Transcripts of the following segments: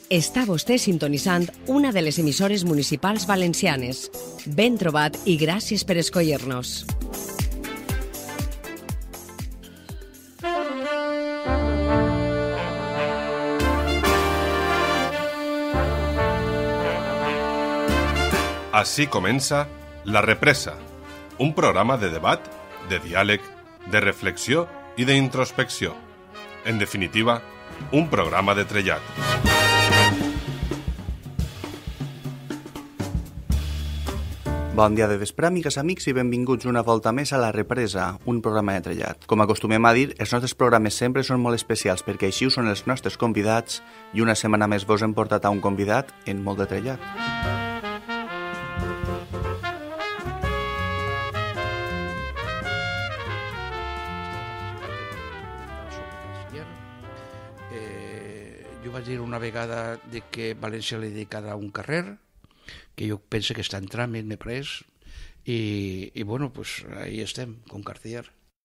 Està vostè sintonitzant una de les emissores municipals valencianes. Ben trobat i gràcies per escollir-nos. Així comença La Represa, un programa de debat, de diàleg, de reflexió i d'introspecció. En definitiva, un programa de trellat. Bon dia de vespre, amigues, amics, i benvinguts una volta més a La Represa, un programa de trellat. Com acostumem a dir, els nostres programes sempre són molt especials perquè així ho són els nostres convidats i una setmana més vos hem portat a un convidat en molt de trellat. Jo vaig dir una vegada que València li dedicarà un carrer, que jo penso que està en tràmit, m'he pres, i bueno, pues ahí estem, con Cartier.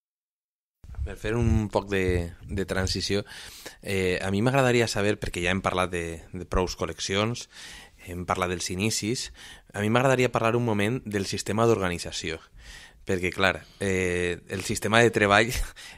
Per fer un poc de transició, a mi m'agradaria saber, perquè ja hem parlat de prous col·leccions, hem parlat dels inicis, a mi m'agradaria parlar un moment del sistema d'organització, perquè, clar, el sistema de treball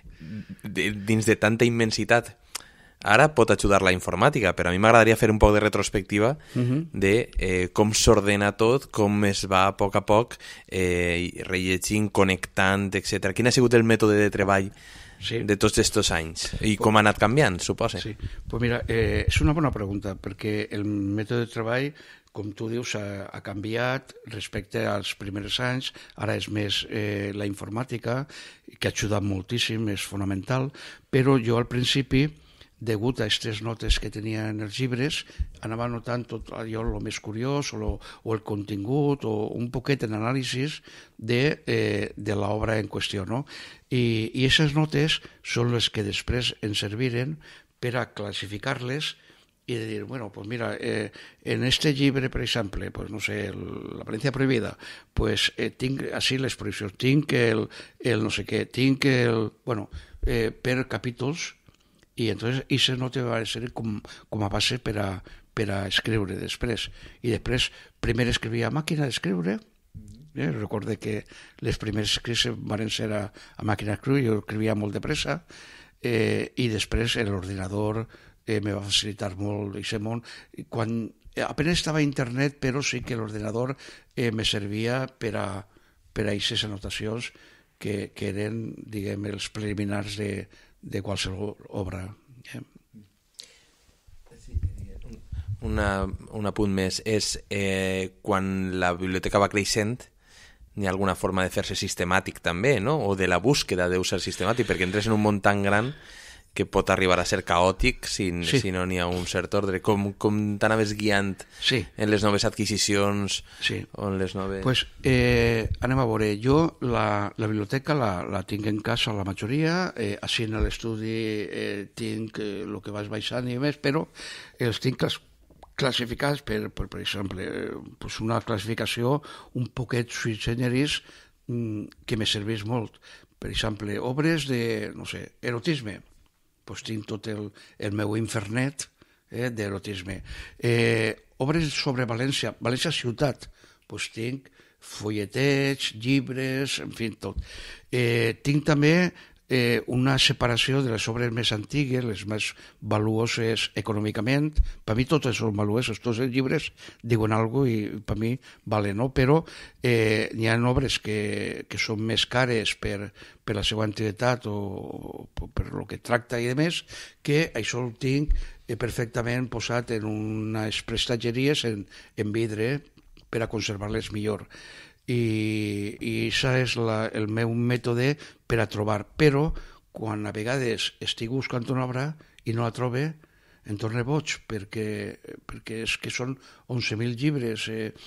dins de tanta immensitat ara pot ajudar la informàtica, però a mi m'agradaria fer un poc de retrospectiva de com s'ordena tot, com es va a poc rellegint, connectant, etc. Quin ha sigut el mètode de treball de tots aquests anys? I com ha anat canviant, suposa? Sí, pues mira, és una bona pregunta, perquè el mètode de treball, com tu dius, ha canviat respecte als primers anys. Ara és més la informàtica, que ha ajudat moltíssim, és fonamental, però jo al principi, degut a aquestes notes que tenia en els llibres, anava notant tot allò el més curiós o el contingut o un poquet en anàlisis de l'obra en qüestió, no? I aquestes notes són les que després ens serviren per a classificar-les i de dir, bueno, pues mira, en este llibre, per exemple, pues no sé, La Valencia Prohibida, pues tinc així les prohibicions, tinc el no sé què, tinc el... Bueno, per capítols. I entonces això no te va ser com a base per a escriure després. I després, primer escrivia a màquina d'escriure. Recorde que les primeres escrits van ser a màquina d'escriure, jo escrivia molt de pressa, i després l'ordinador me va facilitar molt aquest món. Quan apenas estava a internet, però sí que l'ordinador me servia per a aquestes anotacions que eren, diguem, els preliminars de qualsevol obra. Un apunt més és quan la biblioteca va creixent, hi ha alguna forma de fer-se sistemàtic també, no? O de la búsqueda deu ser sistemàtic, perquè entres en un món tan gran que pot arribar a ser caòtic si no n'hi ha un cert ordre. Com t'anaves guiant en les noves adquisicions o en les noves... Pues anem a veure, jo la biblioteca la tinc en casa la majoria, així en l'estudi tinc el que vas baixant i més, però els tinc classificats per exemple, pues una classificació un poquet sui generis que me serveix molt. Per exemple, obres de, no sé, erotisme, pues tinc tot el meu infernet d'erotisme. Obres sobre València, València ciutat, pues tinc folletets, llibres, en fi, tot. Tinc també una separació de les obres més antigues, les més valuoses econòmicament. Per mi totes són valuoses, tots els llibres diuen alguna cosa i per mi valen, no? Però hi ha obres que són més cares per la seva antiguitat o per el que tracta i demés, que això ho tinc perfectament posat en unes prestatgeries en vidre per a conservar-les millor. I això és el meu mètode per a trobar, però quan a vegades estic buscant una obra i no la trobe, em torna boig, perquè és que són 11.000 llibres.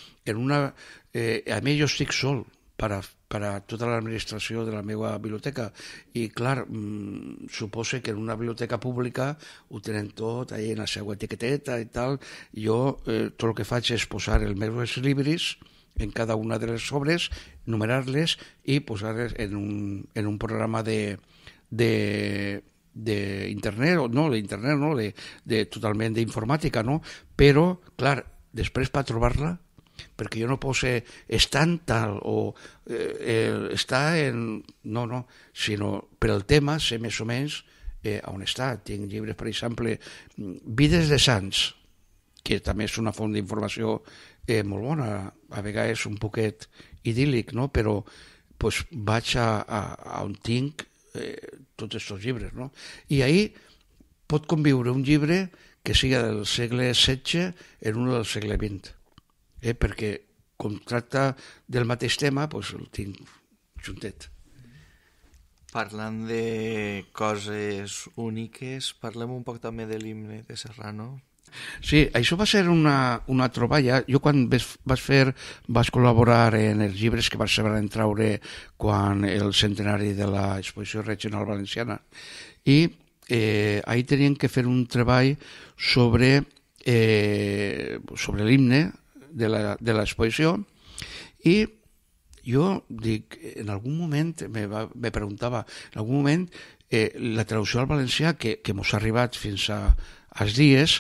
A mi jo estic sol per a tota l'administració de la meva biblioteca i clar, suposo que en una biblioteca pública ho tenen tot ahí en la seva etiqueteta i tal. Jo tot el que faig és posar els meus llibres en cada una de les obres, numerar-les i posar-les en un programa de d'internet, totalment d'informàtica, no? Però, clar, després per trobar-la, perquè jo no puc ser estant tal o està en... No, sinó per el tema sé més o menys on està. Tinc llibres, per exemple, Vides de Sants, que també és una font d'informació molt bona, a vegades un poquet idíl·lic, no? Però pues, vaig a on tinc tots aquests llibres, no? I ahir pot conviure un llibre que siga del segle XVI en un del segle XX, perquè com tracta del mateix tema, pues, el tinc juntet. Parlant de coses úniques, parlem un poc també de l'himne de Serrano. Sí, això va ser una troballa. Jo quan vaig col·laborar en els llibres que se van treure quan el centenari de l'exposició regional valenciana, i ahir tenien que fer un treball sobre l'himne de l'exposició, i jo dic, en algun moment me preguntava, en algun moment la traducció al valencià que mos ha arribat fins als dies,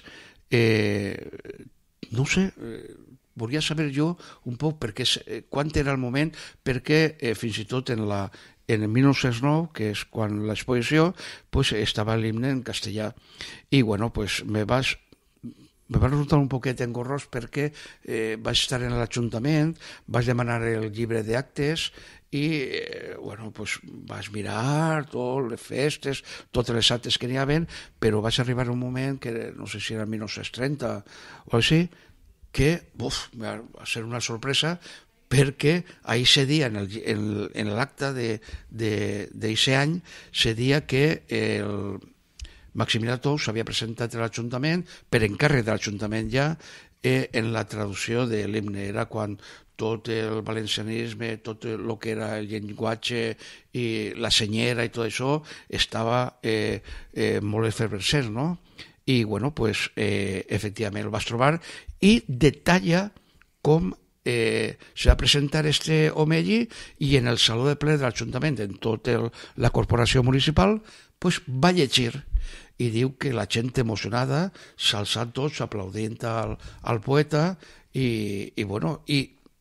no sé, volia saber jo un poc quan era el moment, perquè fins i tot en 1909, que és quan l'exposició, pues, estava l'himne en castellà. I bueno, pues, me va resultar un poquet engorrós perquè vaig estar en l'Ajuntament, vaig demanar el llibre d'actes i bueno, pues, vaig mirar totes les festes, totes les actes que n'hi havia, però vaig arribar a un moment que no sé si era 1930 o així, que va ser una sorpresa, perquè ahir se dia, en l'acte d'aquest any, se dia que el Maximilià Tous s'havia presentat a l'Ajuntament per encàrrec de l'Ajuntament ja en la traducció de l'himne. Era quan tot el valencianisme, tot el que era el llenguatge i la senyera i tot això estava molt efervescent, no? I, bueno, pues, efectivament el vas trobar i detalla com se va presentar este home allí, i en el saló de ple de l'Ajuntament, en tota la corporació municipal, pues, va llegir, i diu que la gent emocionada s'alçant tots aplaudint al poeta, i bueno, i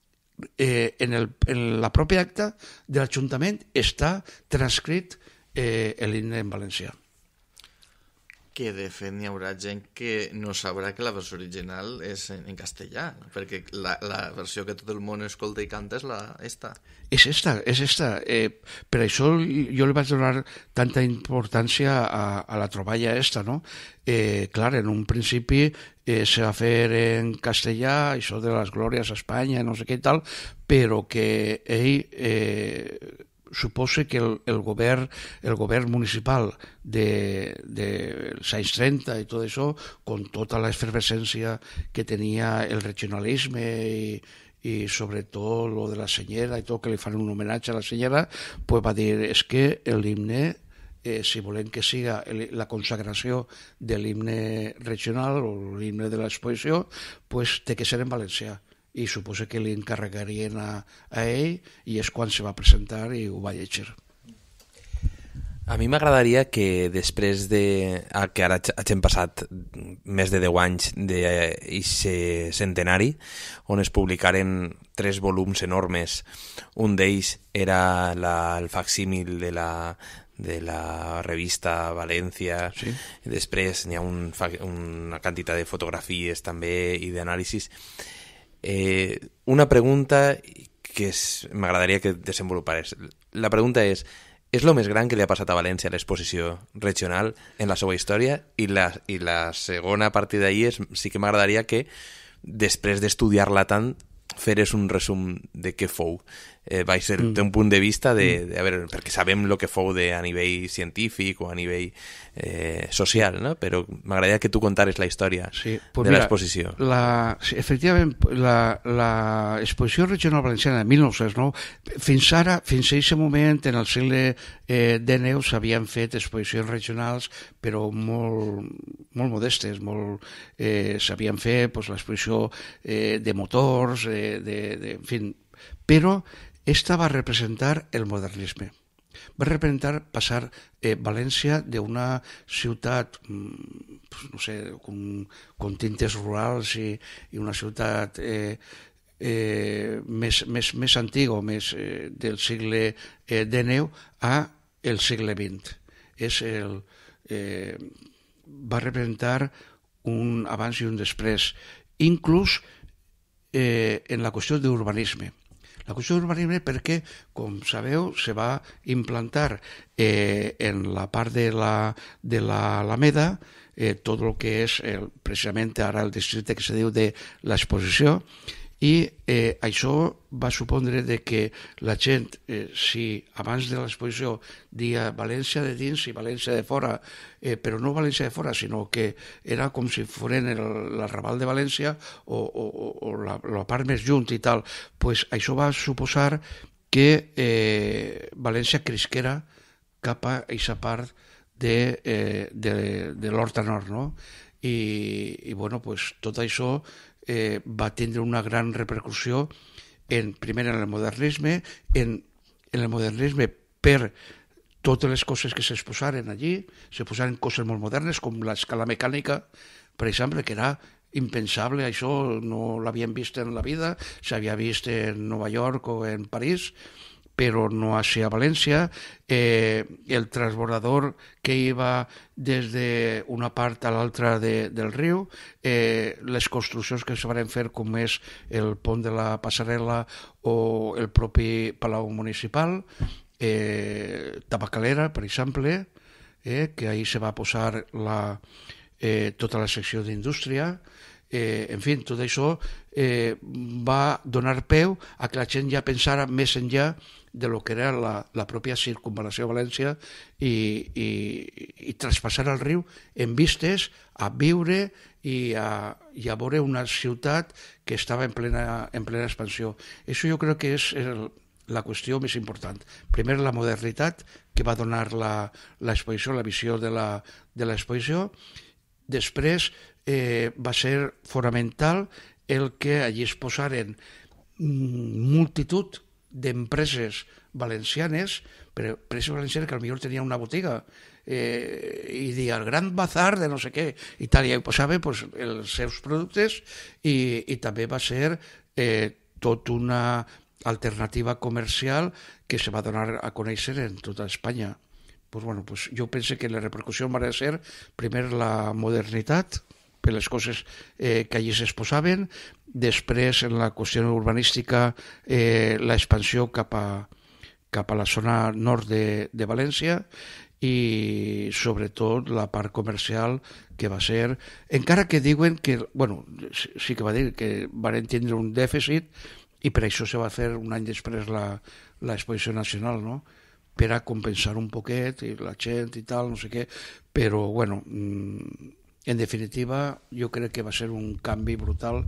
en la pròpia acta de l'Ajuntament està transcrit l'himne en valencià. Que de fet n'hi haurà gent que no sabrà que la versió original és en castellà, perquè la versió que tot el món escolta i canta és esta. És esta. Per això jo li vaig donar tanta importància a la troballa esta, no? Clar, en un principi se va fer en castellà, això de les glòries a Espanya, no sé què i tal, però que ell suposa que el govern municipal dels anys 30 i tot això, con tota l'efervescència que tenia el regionalisme i sobretot lo de la senyera i tot, que li fan un homenatge a la senyera, pues va dir, és que l'himne, si volem que siga la consagració de l'himne regional o l'himne de l'exposició, pues té que ser en valencià. I suposa que li encarregarien a ell, i és quan se va presentar i ho va llegir. A mi m'agradaria que després que ara hagin passat més de 10 anys d'aquest centenari, on es publicaren 3 volums enormes, un d'ells era el facsímil de la revista València, sí. Després n'hi ha una quantitat de fotografies també i d'anàlisis. Una pregunta que m'agradaria que desenvolupares. La pregunta és el més gran que li ha passat a València a l'exposició regional en la seva història? I la segona, a partir d'ahir, sí que m'agradaria que després d'estudiar-la tant feres un resum de què fou. Va ser un punt de vista perquè sabem el que fou a nivell científic o a nivell social, no? Però m'agradaria que tu contares la història de l'exposició. Sí, efectivament, l'exposició regional valenciana de 1909, fins a aquest moment, en el segle XIX, s'havien fet exposicions regionals, però molt modestes, s'havien fet l'exposició de motors, en fi, però esta va representar el modernisme. va representar passar València d'una ciutat, no sé, con tintes rurals i una ciutat més antiga, més del segle XIX a el segle XX. Va representar un abans i un després, inclús en la qüestió d'urbanisme. La qüestió d'urbanisme perquè, com sabeu, se va implantar en la part de l'Alameda tot el que és precisament ara el districte que se diu de l'Exposició, i això va supondre que la gent, si abans de l'exposició dia València de dins i València de fora, però no València de fora, sinó que era com si foren l'arrabal de València o la part més junt i tal, pues això va suposar que València cresquera cap a aquesta part de l'Horta Nord, no? I bueno, pues tot això va tindre una gran repercussió primer en el modernisme, en el modernisme per totes les coses que s'exposaren allí, se posaren coses molt modernes com l'escala mecànica, per exemple, que era impensable, això no l'havien vist en la vida, s'havia vist en Nova York o en París, però no així a València. El transbordador que iba des d'una part a l'altra del riu, les construccions que es van fer, com és el pont de la Passarel·la o el propi Palau Municipal, Tabacalera, per exemple, que ahir se va posar tota la secció d'indústria. En fi, tot això va donar peu a que la gent ja pensara més enllà de lo que era la pròpia circunvalació de València i traspassar el riu en vistes a viure i a veure una ciutat que estava en plena expansió. Això jo crec que és la qüestió més important. Primer, la modernitat que va donar l'exposició, la visió de l'exposició. Després, va ser fonamental el que allí es posaren multitud d'empreses valencianes, però empreses valencianes que potser tenien una botiga i dir el gran bazar de no sé què i tal, i posaven els seus productes i també va ser tot una alternativa comercial que se va donar a conèixer en tota Espanya. Jo penso que la repercussió va ser primer la modernitat per les coses que allí s'exposaven, després en la qüestió urbanística l'expansió cap a la zona nord de València i sobretot la part comercial que va ser, encara que diuen que, sí que va dir que van tindre un dèficit i per això se va fer un any després l'exposició nacional, no? Per a compensar un poquet i la gent i tal, no sé què, però en definitiva jo crec que va ser un canvi brutal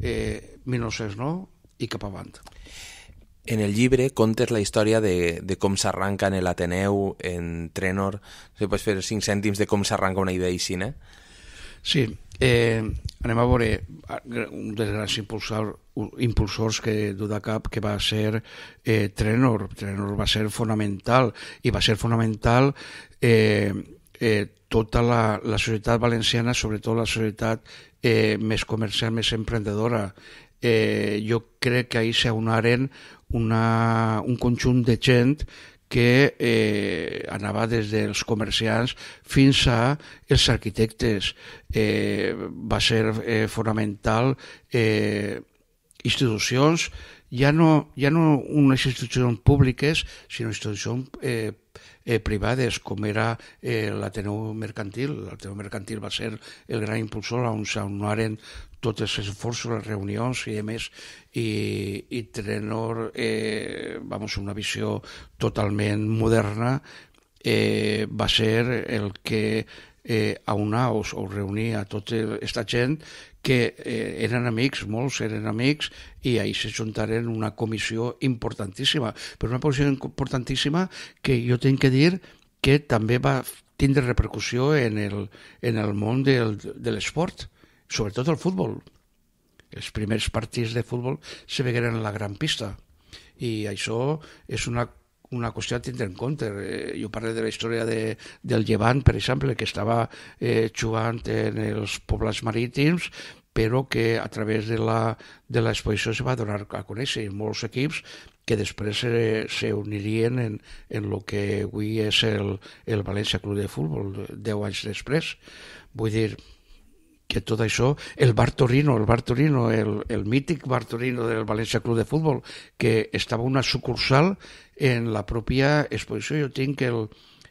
1909 i cap avant. En el llibre contes la història de com s'arranca en l'Ateneu, en Trenor. Pots fer 5 cèntims de com s'arranca una idea així, eh? Sí, anem a veure un dels grans impulsors que du de cap, que va ser Trenor. Trenor va ser fonamental, i va ser fonamental tota la societat valenciana, sobretot la societat més comercial, més emprendedora. Jo crec que ahir s'aunaren un conjunt de gent que anava des dels comerciants fins a els arquitectes. Va ser fonamental institucions, ja no unes institucions públiques, sinó institucions privades, com era l'Ateneu Mercantil. L'Ateneu Mercantil va ser el gran impulsor on s'aunaren tots els esforços, les reunions i demés, i Trenor, una visió totalment moderna, va ser el que aunar o reunir a tota aquesta gent que eren amics, molts eren amics, i ahir se juntaren una comissió importantíssima, però una comissió importantíssima que jo tinc que dir que també va tindre repercussió en el món de l'esport, sobretot el futbol. Els primers partits de futbol se vegueren a la gran pista, i això és una una qüestió a tindre en compte. Jo parlo de la història del Llevant, per exemple, que estava jugant en els poblats marítims, però que a través de l'exposició se va donar a conèixer molts equips que després se unirien en el que avui és el València Club de Futbol, 10 anys després. Vull dir que tot això, el Bar Torino, el mític Bar Torino del València Club de Futbol, que estava una sucursal en la pròpia exposició. Jo tinc el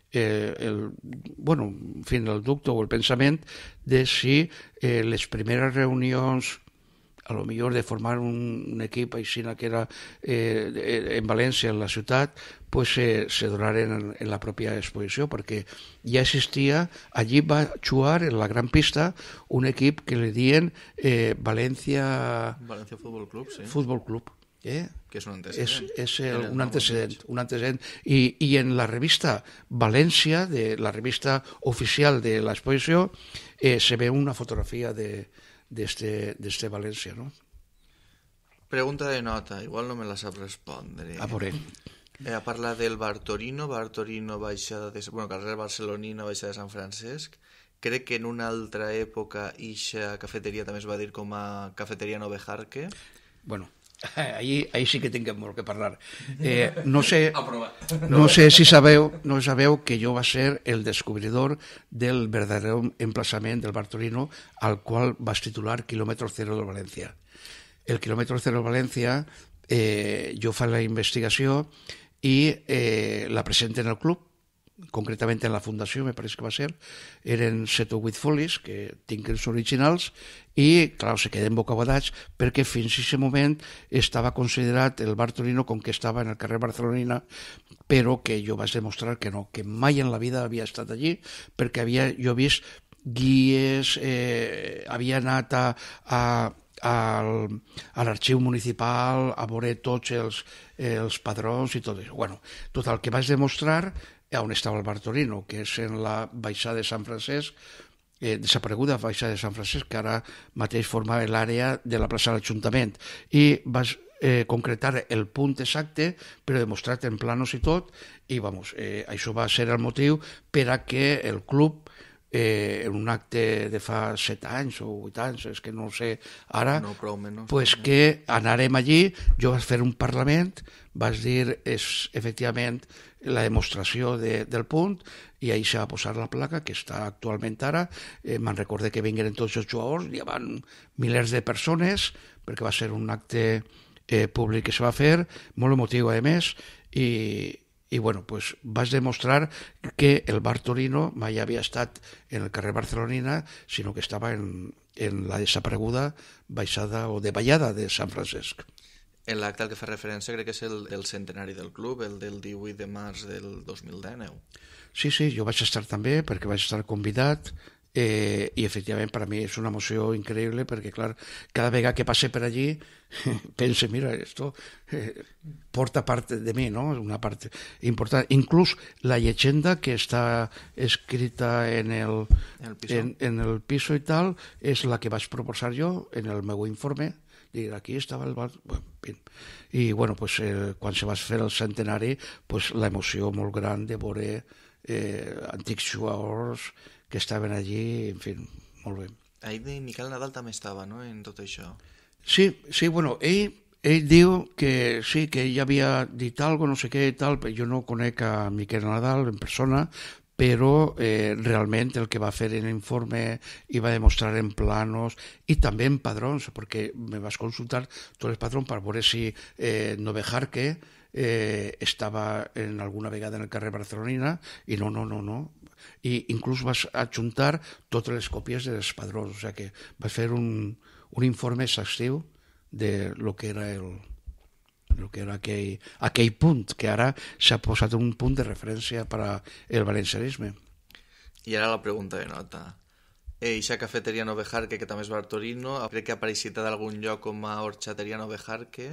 dubte o el pensament de si les primeres reunions, a lo millor de formar un equip així que era en València, en la ciutat, pues se donaren en la pròpia exposició, perquè ja existia, allí va jugar en la gran pista un equip que li diuen València Futbol Club, sí. Futbol Club. Que és un antecedent. És un antecedent. I en la revista València, la revista oficial de l'exposició, se ve una fotografia d'este València, ¿no? Pregunta de nota, igual no me la sap respondre. A veure. Parla del Bar Torino baixada carrer Barcelonina, baixada de Sant Francesc. Crec que en una altra època ixa cafeteria també es va dir com a cafeteria Novejarque. Bueno, ahí sí que tinc molt que parlar. No sé si sabeu que jo va ser el descobridor del verdadero emplaçament del Bar Torino, al qual vas titular Kilómetro Cero de València. El Kilómetro Cero de València, jo fa la investigació i la presenten al club, concretament en la fundació, me pareix que va ser, eren 7 o 8 folis, que tinc els originals, i, clar, se queden bocabadats, perquè fins a aquest moment estava considerat el Bar Torino com que estava en el carrer Barcelonina, però que jo vaig demostrar que no, que mai en la vida havia estat allí, perquè jo he vist guies, havia anat a l'arxiu municipal a veure tots els padrons i tot això. Bueno, total, que vaig demostrar on estava el Bar Torino, que és en la baixada de Sant Francesc, desapareguda baixada de Sant Francesc, que ara mateix forma l'àrea de la plaça de l'Ajuntament, i vaig concretar el punt exacte, però demostrat en planos i tot, i això va ser el motiu per a que el club, en un acte de fa 7 anys o 8 anys, és que no ho sé ara, pues que anàrem allí, jo vaig fer un parlament, vaig dir efectivament la demostració del punt, i ahí se va posar la placa que està actualment ara. Me'n recordé que vingueren tots els jugadors, hi havia milers de persones, perquè va ser un acte públic que se va fer, molt emotiu a més, i bueno, pues vas demostrar que el Bar Torino mai havia estat en el carrer Barcelonina, sinó que estava en la desapareguda baixada o de ballada de Sant Francesc. En l'acte al que fa referència crec que és el centenari del club, el del 18 de març del 2019. Sí, jo vaig estar també, perquè vaig estar convidat, i efectivament per a mi és una emoció increïble, perquè clar, cada vegada que passe per allí pense, mira, esto porta part de mi, no? Una part important. Inclús la llegenda que està escrita en el piso i tal és la que vaig proposar jo en el meu informe. Dir, aquí estava el bar. I bueno, pues, quan se va fer el centenari, pues, l'emoció molt gran de veure antics jugadors que estaven allí, en fi, molt bé. Ahir Miquel Nadal també estava, no?, en tot això. Sí, bueno, ell diu que sí, que ell havia dit alguna cosa, no sé què i tal, però jo no conec a Miquel Nadal en persona, però realment el que va fer en l'informe i va demostrar en planos i també en padrons, perquè me vas consultar tots els padrons per veure si Novejarque estava en alguna vegada en el carrer Barcelonina, i no. I inclús vas adjuntar totes les còpies dels padrons, o sigui que vas fer un informe exhaustiu de lo que era aquell punt, que ara s'ha posat un punt de referència per al valencianisme. I ara la pregunta de nota. Eixa cafeteria Novejarque, que també és Bar Torino, crec que ha apareixit d'algun lloc com a horxateria Novejarque,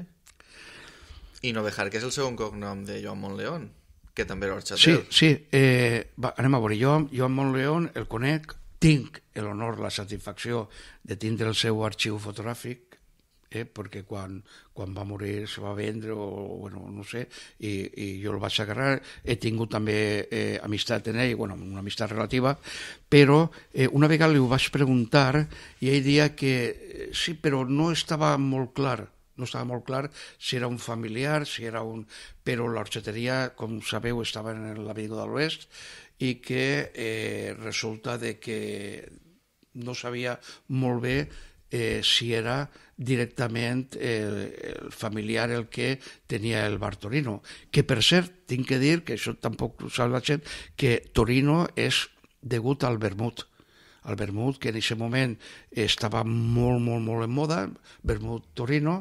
i Novejarque és el segon cognom de Joan Montleón, que també era horxater. Sí, anem a veure. Jo Joan Montleón el conec, tinc l'honor, la satisfacció de tindre el seu arxiu fotogràfic, perquè quan va morir se va vendre o bueno, no sé, i jo el vaig agarrar. He tingut també amistat en ell, bueno, una amistat relativa, però una vegada li ho vaig preguntar i ell deia que sí, però no estava molt clar si era un familiar, si era un... Però l'orxateria, com sabeu, estava en l'Avinguda de l'Oest i que resulta de que no sabia molt bé si era directament el familiar el que tenia el bar Torino, que per cert, tinc que dir, que això tampoc ho sap la gent, que Torino és degut al vermut, que en aquest moment estava molt, molt, molt en moda, vermut Torino,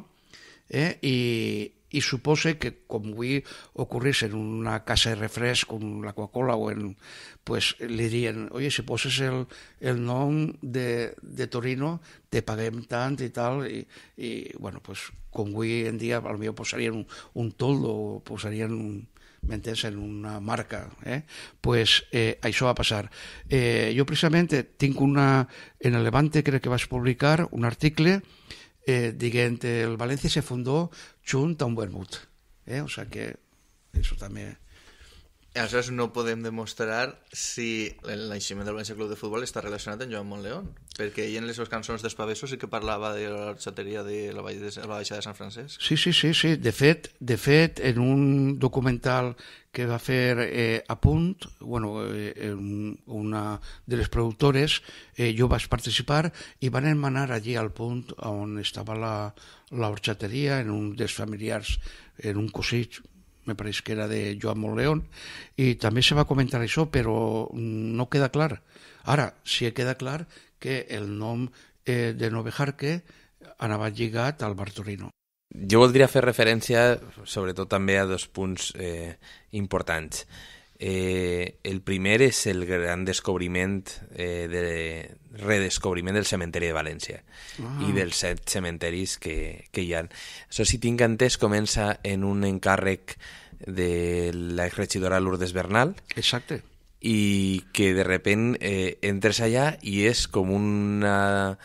i suposa que, com avui ocorrís en una casa de refresc com la Coca-Cola o pues li dirien, oye, si poses el nom de Torino te paguem tant i tal, i bueno, pues com avui en dia potser posarien un toldo o posarien m'entens, en una marca, pues això va passar. Jo precisament tinc en el Levante crec que vaig publicar un article dient el València se fundó junt a un vermut, o sea que eso també... Aleshores no podem demostrar si el naixement del València Club de Futbol està relacionat amb Joan Montleón, perquè ell en les seves cançons d'Espavesos sí que parlava de l'orxateria de la Baixa de Sant Francesc. Sí. De fet, en un documental que va fer A Punt, bueno, una de les productores, jo vaig participar i van emanar allí al Punt on estava l'orxateria, en un dels familiars, en un cosí, me pareix que era de Joan Montleón, i també se va comentar això, però no queda clar. Ara, sí queda clar que el nom de Novejarque anava lligat al bar Torino. Jo voldria fer referència, sobretot també a dos punts importants. El primer és el gran descobriment, redescobriment del cementeri de València i dels 7 cementeris que hi ha. Això, si tinc entès, comença en un encàrrec de l'exregidora Lourdes Bernal. Exacte. I que de repent entres allà i és com una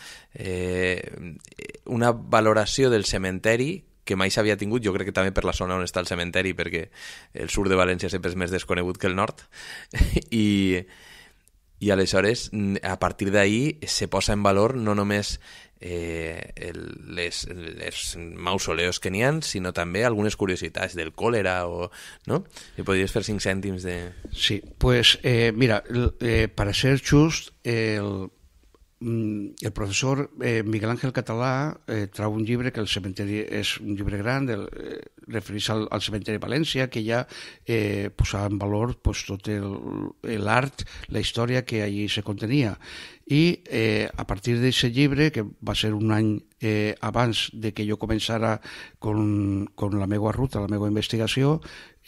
valoració del cementeri que mai s'havia tingut, jo crec que també per la zona on està el cementeri, perquè el sud de València sempre és més desconegut que el nord, i aleshores a partir d'ahir se posa en valor no només les mausoleos que n'hi ha, sinó també algunes curiositats del còlera, no? Si podries fer 5 cèntims de... Sí, pues mira, para ser just, el professor Miguel Ángel Català trau un llibre que el cementeri és un llibre gran, refereix al cementeri de València, que ja posava en valor tot l'art, la història que allí se contenia. I a partir d'aquest llibre, que va ser un any abans de que jo començara con la meva ruta, la meva investigació,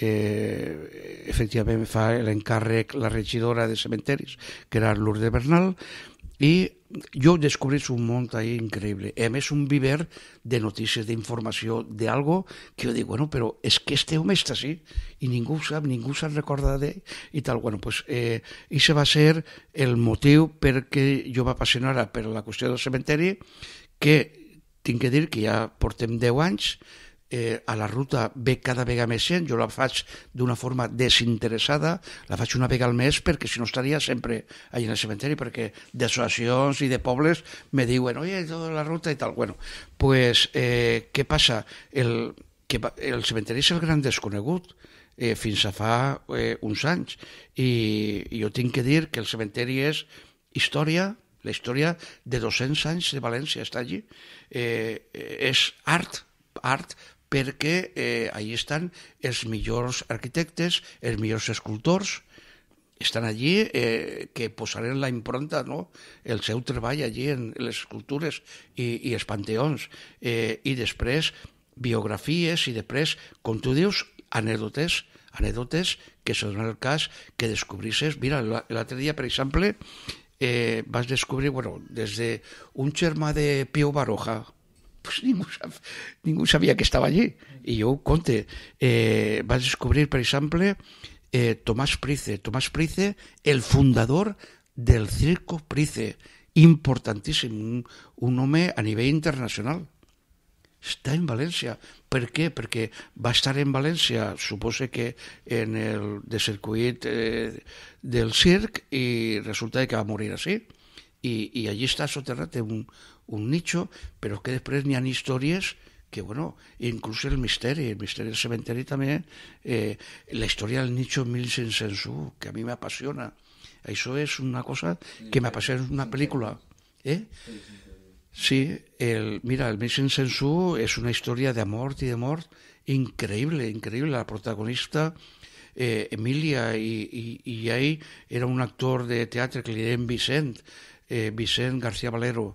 efectivament fa l'encàrrec la regidora de cementeris, que era Lourdes Bernal, i jo descobrís un món ahí increïble. A més, un viver de notícies, d'informació, d'algo que jo dic, bueno, però és que este home està així i ningú ho sap, ningú se'n recorda d'ell i tal. Bueno, pues, això va ser el motiu perquè jo m'apassionara per la qüestió del cementeri, que tinc que dir que ja portem 10 anys, a la ruta ve cada vegada més gent, jo la faig d'una forma desinteressada, la faig una vegada al mes perquè si no estaria sempre allà en el cementeri, perquè d'associacions i de pobles me diuen, oye, tota la ruta i tal. Bueno, pues, què passa? El cementeri és el gran desconegut fins a fa uns anys, i jo tinc que dir que el cementeri és història, la història de 200 anys de València està allí, és art, perquè allí estan els millors arquitectes, els millors escultors, estan allí que posaren la impronta, no? El seu treball allí en les escultures i els panteons, i després biografies i després, com tu dius, anècdotes que se donen el cas que descobrisses. Mira, l'altre dia, per exemple, vas descobrir, bueno, des d'un germà de Pío Baroja, pues ningú sabia que estava allí, i jo ho conte. Vaig descobrir, per exemple, Tomàs Price, el fundador del Circo Price, importantíssim, un home a nivell internacional. està en València. Per què? Perquè va estar en València, suposo que en el de circuit del circ, i resulta que va morir així. I allí està soterrat un nicho, però que després n'hi ha històries que, bueno, inclús el misteri del cementeri també, la història del nicho 1501, que a mi m'apassiona. Això és una cosa que m'apassiona, una pel·lícula. Sí, mira, el 1501 és una història d'amor i de mort increïble, increïble. La protagonista, Emilia, i ell era un actor de teatre que li deien Vicent García Valero.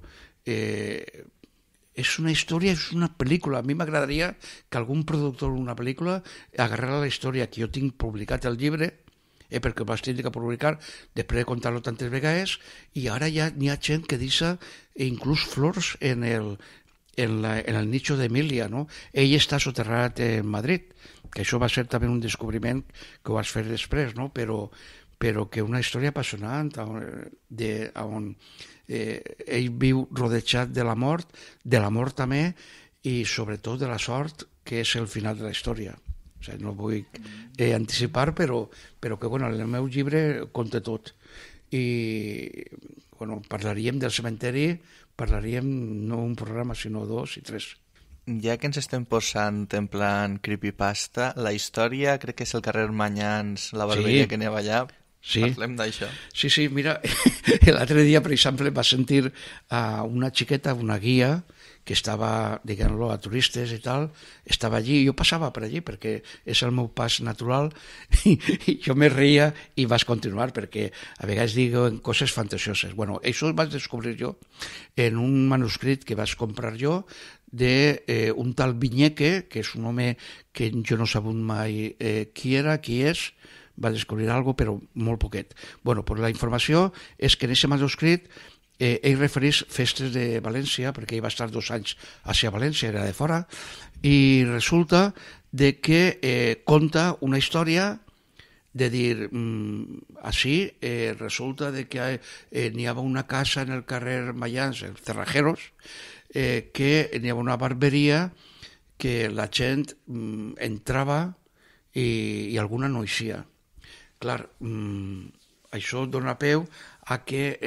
És una història, és una pel·lícula. A mi m'agradaria que algun productor d'una pel·lícula agarrara la història, que jo tinc publicat el llibre, perquè ho vaig tenir que publicar després de contar-lo tantes vegades, i ara ja n'hi ha gent que deixa inclús flors en el nicho d'Emília, no? Ell està soterrat en Madrid, que això va ser també un descobriment que ho vas fer després, no? Però que una història apassionant on ell viu rodejat de la mort també, i sobretot de la sort, que és el final de la història. O sigui, no vull anticipar, però que, bueno, en el meu llibre conta tot. I, bueno, parlaríem del cementeri, parlaríem no un programa, sinó 2 i 3. Ja que ens estem posant en plan creepypasta, la història crec que és el carrer Manyans, la barberia que n'hi ha allà. Sí. Parlem d'això. Sí, mira, l'altre dia, per exemple, va sentir a una xiqueta, una guia, que estava, diguem-lo, a turistes i tal, estava allí, jo passava per allí perquè és el meu pas natural, i jo me reia i vaig continuar, perquè a vegades diuen coses fantasioses. Bueno, això ho vaig descobrir jo en un manuscrit que vaig comprar jo d'un tal Viñeque, que és un home que jo no he sabut mai qui era, qui és, va descobrir alguna cosa, però molt poquet. Bueno, pues la informació és que en aquest manuscrit ell refereix festes de València, perquè ell va estar 2 anys a València, era de fora, i resulta de que conta una història de dir, així resulta de que n'hi havia una casa en el carrer Mayans, els Cerrajeros, que n'hi havia una barberia que la gent entrava i alguna no eixia. Clar, això dona peu a que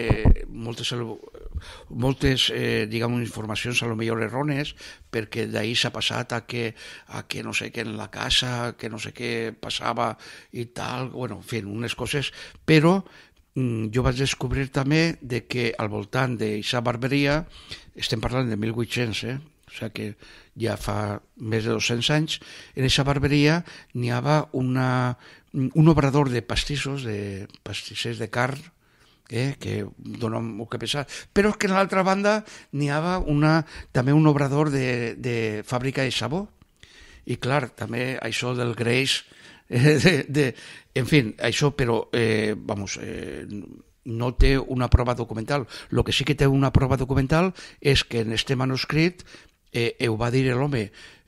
moltes diguem, informacions a lo millor errònies, perquè d'ahir s'ha passat a que no sé què en la casa, que no sé què passava i tal, bueno, en fi, unes coses, però jo vaig descobrir també de que al voltant d'aquesta barberia, estem parlant de 1800, o sigui que ja fa més de 200 anys, en aquesta barberia n'hi havia un obrador de pastissers de carn, que dona molt que pensar, però que en l'altra banda n'hi havia també un obrador de fàbrica de sabó, i clar, també això del greix, en fi, això, però no té una prova documental. El que sí que té una prova documental és que en este manuscrit ho va dir l'home,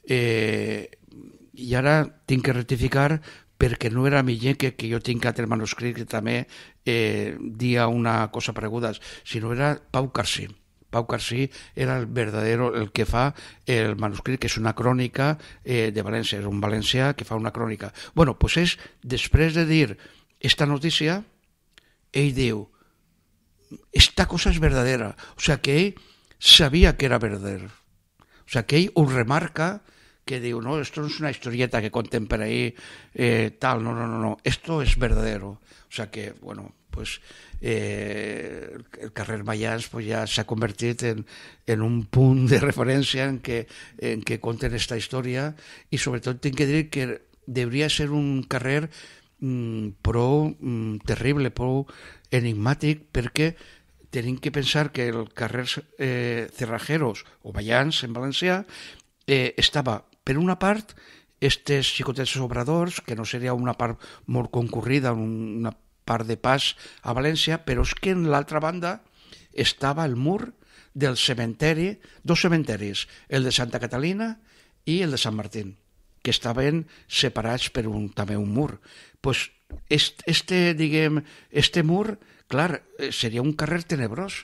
i ara tinc que rectificar perquè no era Viñeque, que jo tinc altre manuscrit que també dia una cosa pareguda, sinó era Pau Carsí. Pau Carsí era el que fa el manuscrit, que és una crònica de València, és un valencià que fa una crònica. Bueno, doncs és, després de dir esta notícia, ell diu, esta cosa és verdadera. O sigui que ell sabia que era verdadera. O sigui que ell ho remarca, que diu, no, esto no es una historieta que conten per ahí, tal, no, esto es verdadero. O sea que, bueno, pues el carrer Mayans pues, ja s'ha convertit en un punt de referència en què conten esta història, i sobretot tinc que dir que hauria de ser un carrer prou terrible, prou enigmàtic, perquè tenim que pensar que el carrer Cerrajeros o Mayans en valencià estava, per una part, estes xicotets obradors, que no seria una part molt concurrida, una part de pas a València, però és que en l'altra banda estava el mur del cementeri, 2 cementeris, el de Santa Catalina i el de Sant Martín, que estaven separats per també un mur. Pues este mur, clar, seria un carrer tenebrós,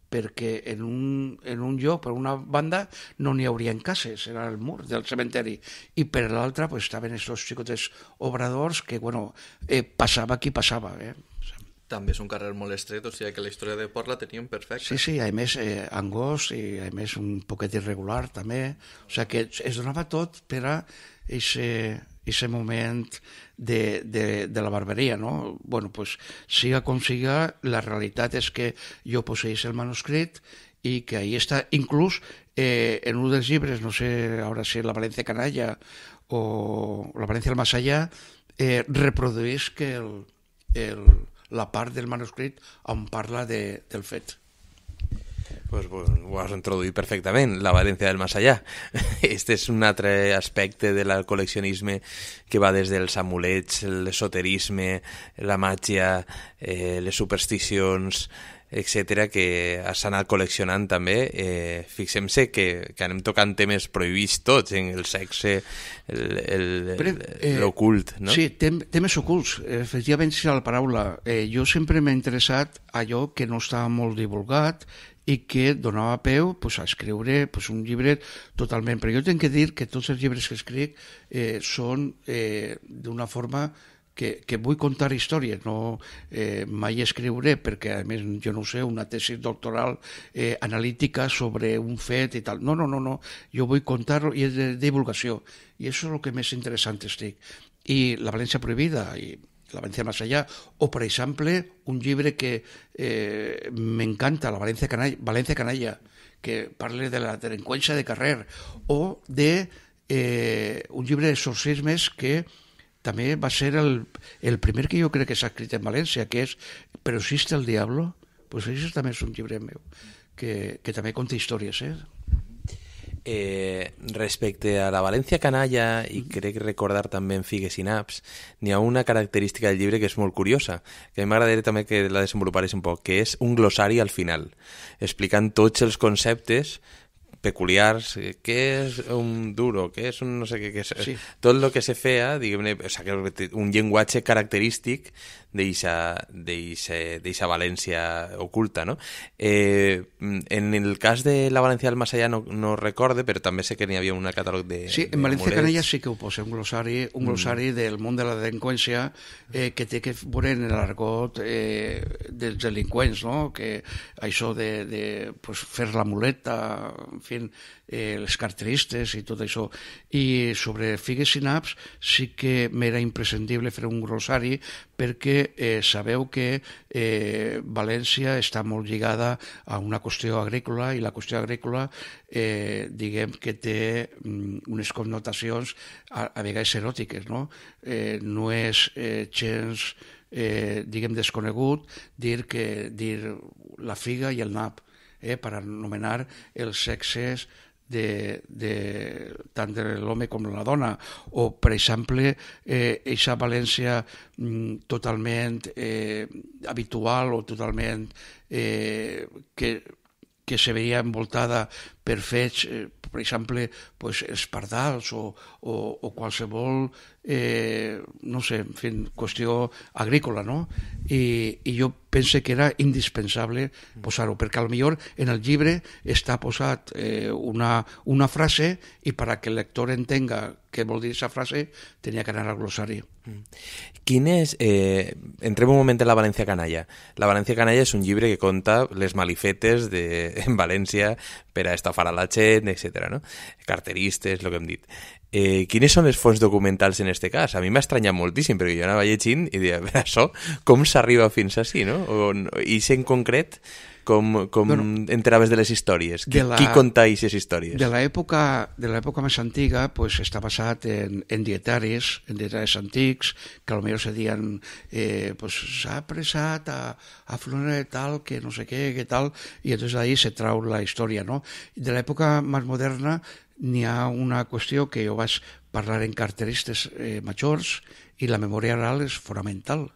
perquè en un lloc, per una banda, no n'hi haurien cases, era el mur del cementeri, i per l'altra pues, estaven aquests xicotes obradors que, bueno, passava qui passava. També és un carrer molt estret, o sigui que la història de Port la teníem perfecta. Sí, a més angost i a més un poquet irregular també, o sigui que es donava tot per a aquest moment de la barberia, no? Bueno, pues siga com siga, la realitat és que jo posseïs el manuscrit i que ahí està, inclús en un dels llibres, no sé ara si la València Canalla o la València del Más Allá, reprodueix que la part del manuscrit on parla del fet. Pues ho has introduït perfectament, la València del Más Allá. Este és un altre aspecte del col·leccionisme que va des dels amulets, l'esoterisme, la màgia, les supersticions, etc que s'ha anat col·leccionant també. Fixem-se que anem tocant temes prohibits tots, en el sexe, l'ocult, no? Sí, temes ocults, efectivament és la paraula. Jo sempre m'ha interessat allò que no estava molt divulgat i que donava peu pues, a escriure pues, un llibre totalment. Però jo tinc que dir que tots els llibres que escric són d'una forma que vull contar històries, no mai escriuré, perquè a més jo no ho sé, una tesi doctoral analítica sobre un fet i tal. No, jo vull contar-ho i és de divulgació. I això és el que més interessant estic. I la València Prohibida i la València Más Allá, o per exemple un llibre que m'encanta, la València Canalla, que parla de la delinqüència de carrer, o de un llibre d'exorcismes que també va ser el primer que jo crec que s'ha escrit en València, que és Però existe el diablo? Pues això també és un llibre meu, que també conta històries, Respecte a la València Canalla, i crec recordar també en Figues i Naps, n'hi ha una característica del llibre que és molt curiosa, que a mi m'agradaria també que la desenvolupares un poc, que és un glossari al final, explicant tots els conceptes peculiars, què és un duro, què és un no sé què és... Sí. Tot el que se feia, diguem-ne, o sigui, un llenguatge característic d'eixa València oculta, no? En el cas de la València del Más Allá no recorde, però també sé que n'hi havia un catàleg de... Sí, en València Canalla sí que ho posa, un glossari del món de la delinqüència que té que veure en l'argot dels delinqüents, no? Que això de pues, fer la muleta, en fi, les carteristes i tot això. I sobre Figues i Naps sí que m'era imprescindible fer un glossari perquè sabeu que València està molt lligada a una qüestió agrícola i la qüestió agrícola diguem que té unes connotacions a vegades eròtiques, no? No és gens diguem desconegut dir la figa i el nap per anomenar els sexes tant de l'home com de la dona, o per exemple eixa València totalment habitual o totalment que se veia envoltada per fets, per exemple, pues, els pardals o qualsevol, no sé, en fi, qüestió agrícola, no? I jo pense que era indispensable posar-ho, perquè potser en el llibre està posat una frase i perquè el lector entenga què vol dir aquesta frase tenia que anar al glossari. Quin és... entrem un moment en la València Canalla. La València Canalla és un llibre que conta les malifetes en València per a estafar a la gent, etc. No? Carteristes, el que hem dit. Quines són les fonts documentals en aquest cas? A mi m'ha estranyat moltíssim, perquè jo anava llegint i deia, per això, com s'arriba fins ací, no? I en concret, com enteraves de les històries? Qui conta aquestes històries? De l'època més antiga pues, està basat en dietaris antics, que potser se diuen s'ha apressat a Flora de tal, que no sé què, que tal, i llavors d'ahí se trau la història, no? De l'època més moderna n'hi ha una qüestió que jo vaig parlar en carteristes majors i la memòria oral és fonamental.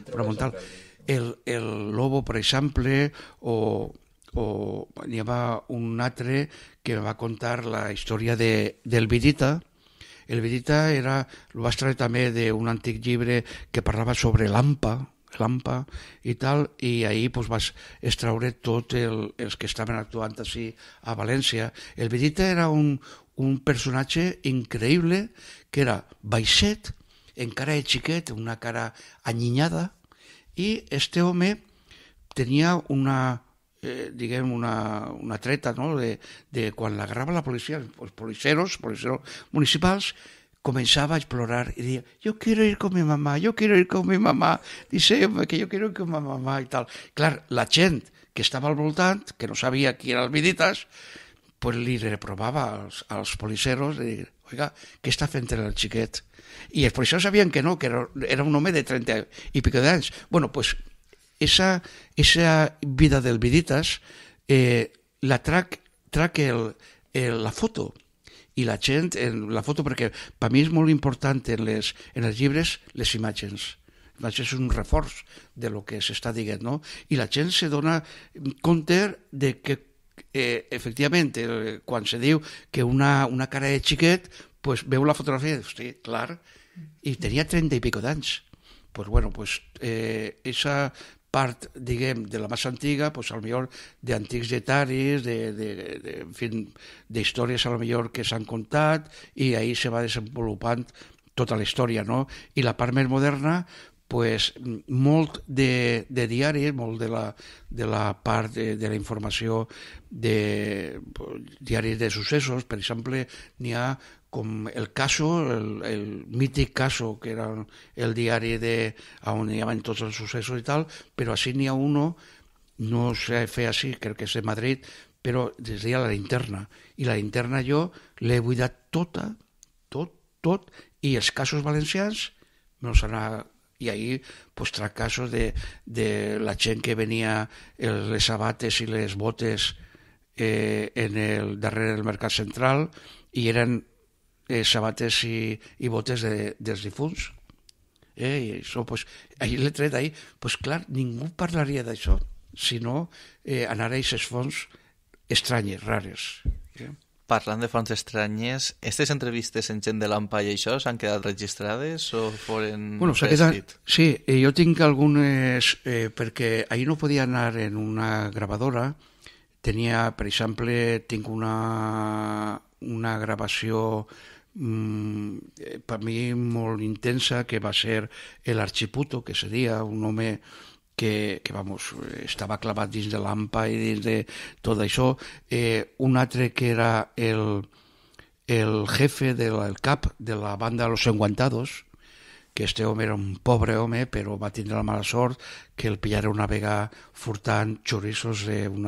El Lobo, per exemple, o n'hi havia un altre que va contar la història del Vidita. El Vidita el vaig treure també d'un antic llibre que parlava sobre l'AMPA, l'AMPA i tal, i ahir pues, vas extraure tots els que estaven actuant així a València. El Vidita era un personatge increïble, que era baixet, encara de xiquet, una cara anyinyada, i este home tenia una treta, ¿no? de quan l'agrava la policia, els policeros municipals, comenzaba a explorar y decía, yo quiero ir con mi mamá, dice que yo quiero ir con mi mamá y tal. Clar, la gent que estava al voltant, que no sabia qui eren els Viditas, pues li reprovava als policeros de dir, oiga, què està fent el xiquet? I els policeros sabien que no, que era un home de 30 i pico d'anys. Bueno, pues esa vida del Viditas la trac la foto, i la gent, en la foto, perquè per mi és molt important en els llibres les imatges. És un reforç de lo que s'està dient, no? I la gent se dona compte de que, efectivament, quan se diu que una cara de xiquet, pues veu la fotografia i diu, hosti, clar, i tenia 30 i pico d'anys. Pues bueno, pues esa part, diguem, de la massa antiga, pues, a lo millor d'antics dietaris, en fi, d'històries a lo millor que s'han contat, i ahí se va desenvolupant tota la història, no? I la part més moderna, pues, molt de diari, molt de la part de la informació de diaris de successos. Per exemple, n'hi ha com el Caso, el mític Caso, que era el diari on hi havia tots els successos i tal, però així n'hi ha uno, no se feia així, crec que és de Madrid, però es deia La Linterna. I La Linterna jo l'he buidat tot, i els casos valencians me'ls anava. I ahir pues, trac casos de la gent que venia les sabates i les botes darrere del Mercat Central, i eren sabates i botes dels difunts. I això, pues, ahir l'he tret ahir. Pues clar, ningú parlaria d'això, sinó anar a aquestes fonts estranyes, rares. Parlant de fonts estranyes, aquestes entrevistes en gent de l'AMPA i això s'han quedat registrades o foren per escrit? Sí, jo tinc algunes, perquè ahir no podia anar en una gravadora. Tenia, per exemple, tinc una gravació per mi molt intensa, que va ser l'Archiputo, que seria un home que vamos, estava clavat dins de l'AMPA i dins de tot això. Un altre que era el jefe, el cap de la banda Los Enguantados, que este home era un pobre home, però va tindre la mala sort que el pillara una vegada furtant chorizos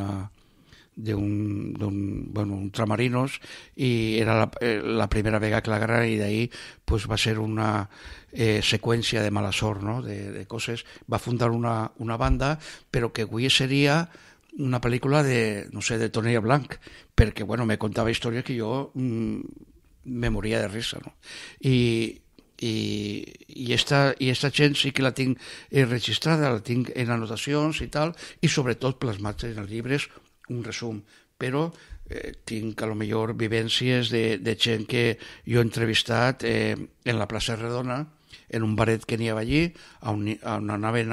d'un Tramarinos, i era la primera vegada que l'agarraren, i d'ahir pues, va ser una seqüència de mala sort, no? de coses. Va fundar una banda, però que avui seria una pel·lícula de Tonella Blanc, perquè me contava històries que jo me moria de risa, no? I esta gent sí que la tinc registrada, la tinc en anotacions i tal, i sobretot plasmats en els llibres, un resum, però tinc a lo millor vivències de gent que jo he entrevistat en la plaça Redona, en un baret que n'hi havia allí, on anaven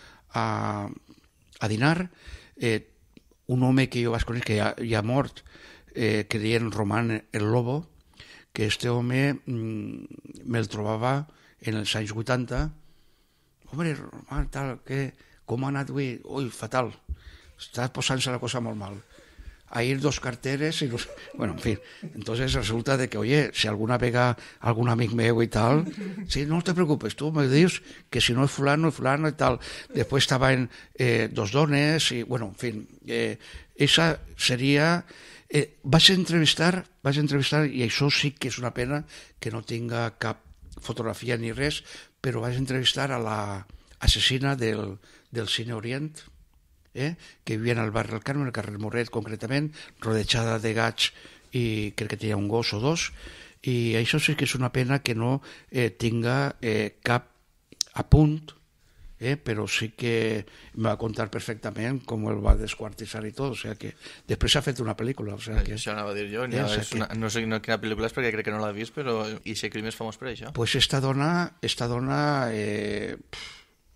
a dinar. Un home que jo vaig conèixer, que ja ha mort, que deien Román el Lobo, que este home me'l trobava en els anys 80. Home, Román, tal, com ha anat avui? Ui, fatal. Està posant-se la cosa molt mal. Ahir 2 carteres y bueno, en fin. Entonces resulta de que, oye, si alguna vega algún amigo meu y tal, sí, no te preocupes, tú me dices que si no es fulano y tal. Después estaban 2 dones y, bueno, en fin. Esa seria... Vaig entrevistar, i això sí que és una pena que no tinga cap fotografia ni res, però vaig entrevistar a l'assassina del Cine Orient, que vivia al barri del Carme, al carrer Morret concretament, rodejada de gats, i crec que tenia un gos o 2, i això sí que és una pena que no tinga cap apunt, però sí que em va contar perfectament com el va desquartitzar i tot, o sigui que després s'ha fet una pel·lícula. Això anava a dir jo, no sé quina pel·lícula és perquè crec que no l'ha vist, però i sé que el més famós per això. Pues esta dona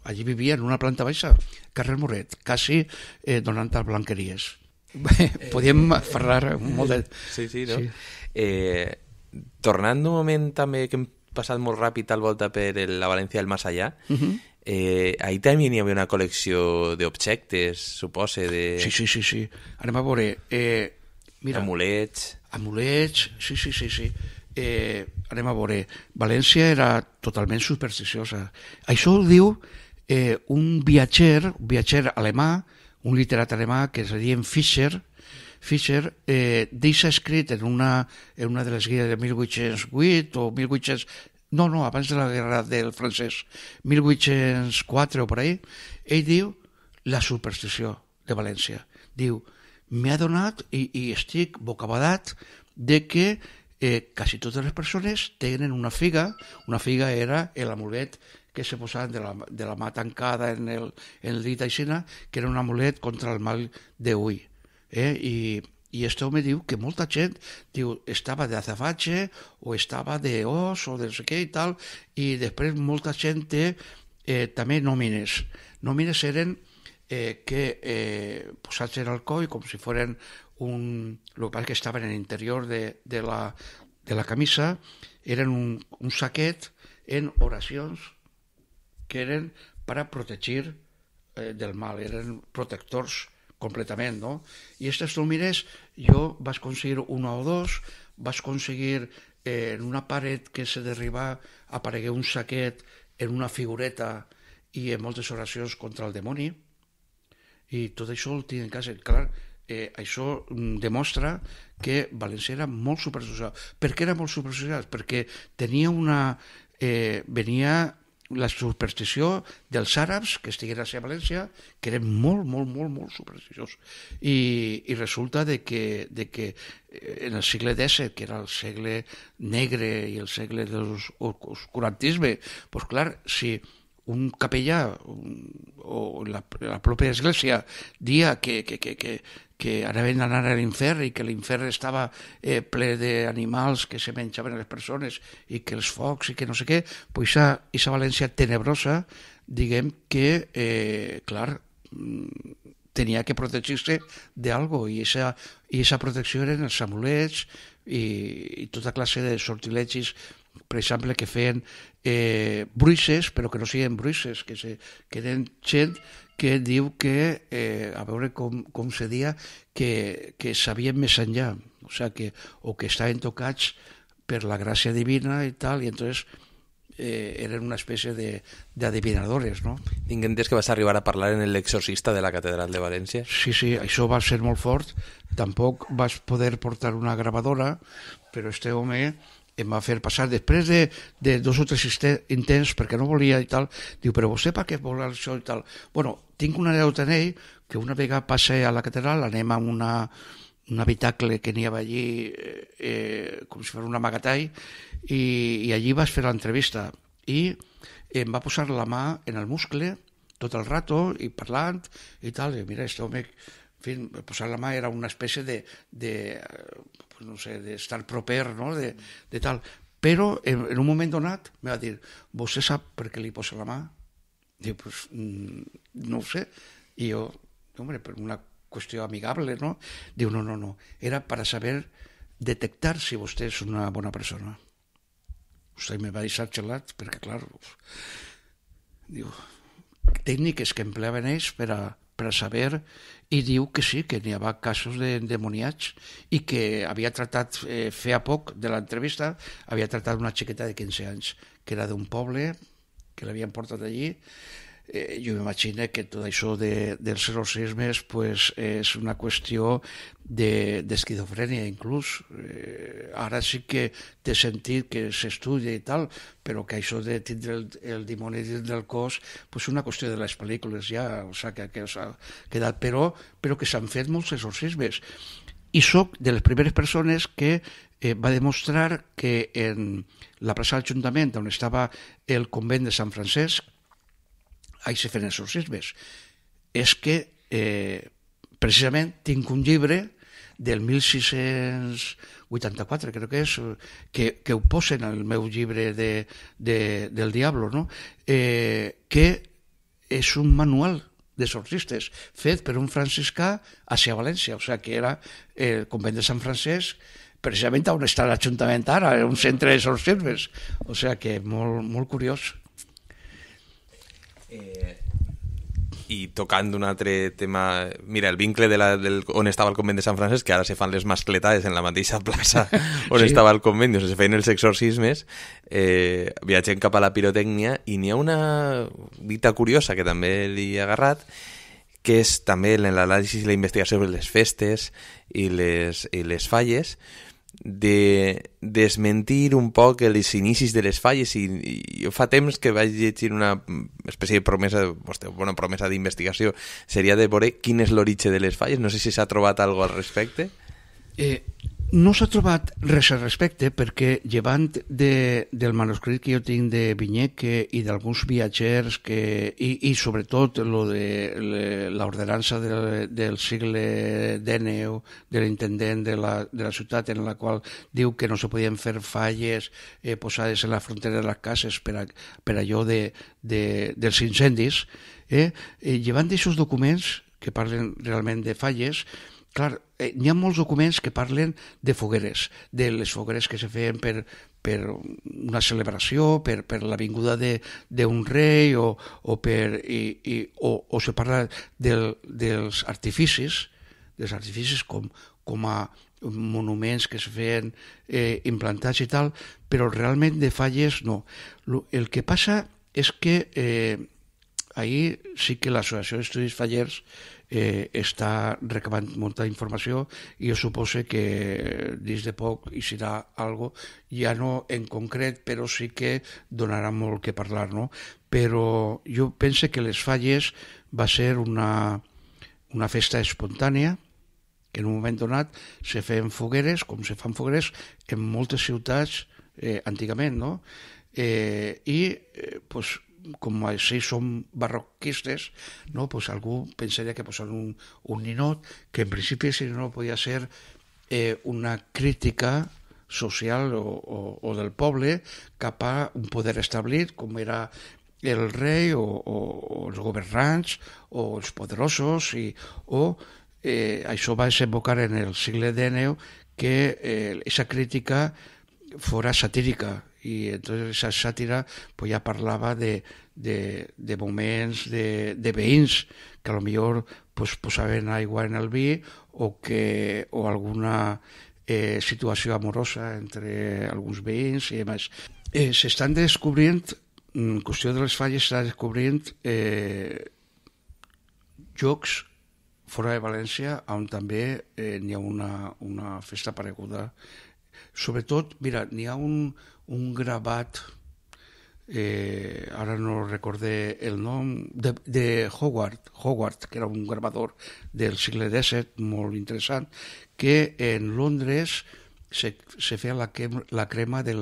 allí vivia en una planta baixa, carrer Moret, quasi donant a Blanqueries. Podíem parlar molt de... Sí, no? Sí. Tornant un moment també que hem passat molt ràpid al volta per la València del Más Allá, ahí també hi havia una col·lecció d'objectes, supose, de... Sí. Anem a veure... Mira, amulets, sí. Anem a veure, València era totalment supersticiosa. Això ho diu un viatger alemà, un literat alemà que es deia Fischer, deixa escrit en una de les guies de 1808 o 1800... No, abans de la guerra del francès, 1804 o per ahí, ell diu la superstició de València. Diu, m'ha donat i estic bocabadat de que quasi totes les persones tenen una figa era l'amulet que se posaven de la mà tancada en el dit aixina, que era un amulet contra el mal d'ull. I este home diu que molta gent estava d'azafache o estava d'os o de no sé què i tal, i després molta gent té també nòmines. Nòmines eren posats en el coll com si foren el que passa que estaven en l'interior de la camisa, eren un saquet en oracions que eren per a protegir del mal, eren protectors completament, no? I aquestes nòmines jo vaig aconseguir una o dos, vaig aconseguir en una paret que se derriba aparegué un saquet en una figureta i en moltes oracions contra el dimoni, i tot això el tinc en casa. Clar, això demostra que València era molt supersocial. Per què era molt supersocial? Perquè tenia venia la superstició dels àrabs que estigueren a València, que eren molt supersticiosos. I resulta de que en el segle XVII, que era el segle negre i el segle de l'oscurantisme, doncs clar, si un capellà o la pròpia església dia que anaven a anar a l'infern i que l'infern estava ple d'animals que se menjaven a les persones i que els focs i que no sé què, pues aquesta València tenebrosa, diguem que, clar, tenia que protegir-se d'algo i aquesta protecció eren els amulets i tota classe de sortilegis, per exemple, que feien bruixes, però que no siguin bruixes, que eren gent que diu que, a veure com se dia, que sabien més enllà, o que estaven tocats per la gràcia divina i tal, i entonces eren una espècie d'adivinadores, no? Tinc entès que vas arribar a parlar en l'exorcista de la Catedral de València. Sí, això va ser molt fort. Tampoc vas poder portar una gravadora, però este home em va fer passar, després de 2 o 3 intents, perquè no volia i tal, diu, però vostè per què vol això i tal? Bueno, tinc una anècdota en ell, que una vegada passe a la catedral, anem a un habitacle que n'hi havia allí, com si fos un amagatall, i allí vas fer l'entrevista, i em va posar la mà en el muscle tot el rato, i parlant, i tal, i mira, este home, en fi, posar la mà era una espècie no sé, d'estar proper, no?, de tal. Però en un moment donat me va dir, vostè sap per què li posa la mà? Diu, pues no ho sé. I jo, hombre, per una qüestió amigable, no? Diu, no, era per saber detectar si vostè és una bona persona. Vostè me va deixar gelat, perquè, clar, diu, tècniques que empleaven ells per a saber, i diu que sí, que n'hi havia casos d'endemoniats i que havia tratat, feia poc de l'entrevista, havia tratat una xiqueta de 15 anys, que era d'un poble, que l'havien portat allí. Jo m'imagino que tot això dels exorcismes pues, és una qüestió d'esquizofrènia, inclús. Ara sí que té sentit que s'estudia i tal, però que això de tindre el dimoni dins del cos és una qüestió de les pel·lícules ja, o sigui, que s'ha quedat, però que s'han fet molts exorcismes. I soc de les primeres persones que va demostrar que en la plaça de l'Ajuntament, on estava el convent de Sant Francesc, ahí se feien exorcismes. És que precisament tinc un llibre del 1684, crec que és, que ho posen al meu llibre del Diablo, no? Que és un manual d'exorcistes fet per un franciscà hacia València, o sigui que era el convent de Sant Francesc, precisament on està l'Ajuntament ara, un centre d'exorcismes, o sigui que molt curiós. I tocant un altre tema, mira, el vincle on estava el convent de Sant Francesc, que ara se fan les mascletades en la mateixa plaça on estava el convent, on se feien els exorcismes, viatgem cap a la pirotècnia, i n'hi ha una dita curiosa que també li he agarrat, que és també l'anàlisi i la investigació sobre les festes i les falles, de desmentir un poc els inicis de les falles, i fa temps que vaig llegir una espècie de promesa, una promesa d'investigació, seria de veure quin és l'origen de les falles. No sé si s'ha trobat alguna cosa al respecte. No s'ha trobat res al respecte, perquè llevant del manuscrit que jo tinc de Vinyeke i d'alguns viatgers i sobretot l'ordenança del segle XIX de l'intendent de la ciutat, en la qual diu que no se podien fer falles posades en la frontera de les cases per allò dels incendis, llevant d'aixòs documents que parlen realment de falles. Clar, n'hi ha molts documents que parlen de fogueres, de les fogueres que se feien per una celebració, per la vinguda d'un rei, o se parla dels artificis com a monuments que se feien implantats i tal, però realment de falles no. El que passa és que ahir sí que l'Associació d'Estudis Fallers està recabant molta informació, i jo suposo que dins de poc hi serà algo, ja no en concret, però sí que donarà molt que parlar, no? Però jo penso que les falles va ser una festa espontània, que en un moment donat se feien fogueres, com se fan fogueres en moltes ciutats antigament, no? Pues, com així som barroquistes, no? Pues algú pensaria que posaven un ninot, que en principi si no podia ser una crítica social o del poble cap a un poder establit, com era el rei o els governants o els poderosos, això va desembocar en el segle XIX que esa crítica fora satírica, y entonces esa sàtira pues ja parlava de moments de veïns que a lo millor pues, posaven aigua en el vi o alguna situació amorosa entre alguns veïns i demás. S'estan descobrint, en qüestió de les falles, s'estan descobrint llocs fora de València on també n'hi ha una festa pareguda. Sobretot, mira, n'hi ha un gravat, ara no recordé el nom, de Howard, que era un gravador del segle XVII, molt interessant, que en Londres se feia la crema de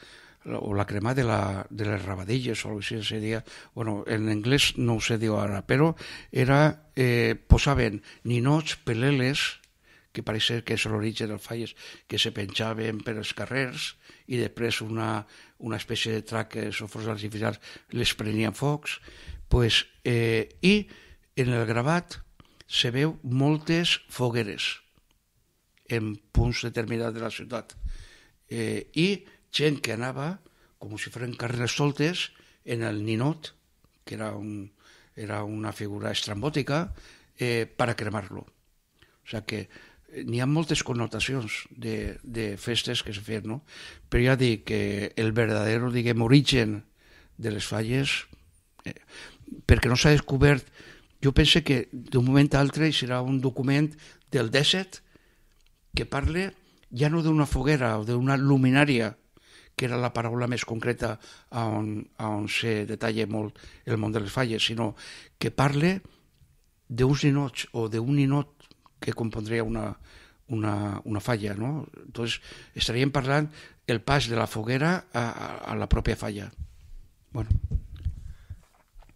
les rabadilles, o així se deia, bueno, en anglès no ho sé dir ara, però posaven ninots, peleles, que pareix ser que és l'origen dels falles, que se penjaven per els carrers i després una espècie de traques o focs artificials les prenien focs, i en el gravat se veu moltes fogueres en punts determinats de la ciutat i gent que anava com si foren carnestoltes en el ninot, que era una figura estrambòtica, per a cremar-lo. O sigui que n'hi ha moltes connotacions de festes que se feien, no? Però ja dic que el verdadero, diguem, origen de les falles, perquè no s'ha descobert, jo penso que d'un moment a altre serà un document del XVII que parla ja no d'una foguera o d'una luminària, que era la paraula més concreta on se detalla molt el món de les falles, sinó que parla d'uns ninots o d'un ninot que compondria una falla, ¿no? Entonces estaríem parlant el pas de la foguera a la pròpia falla. Bueno.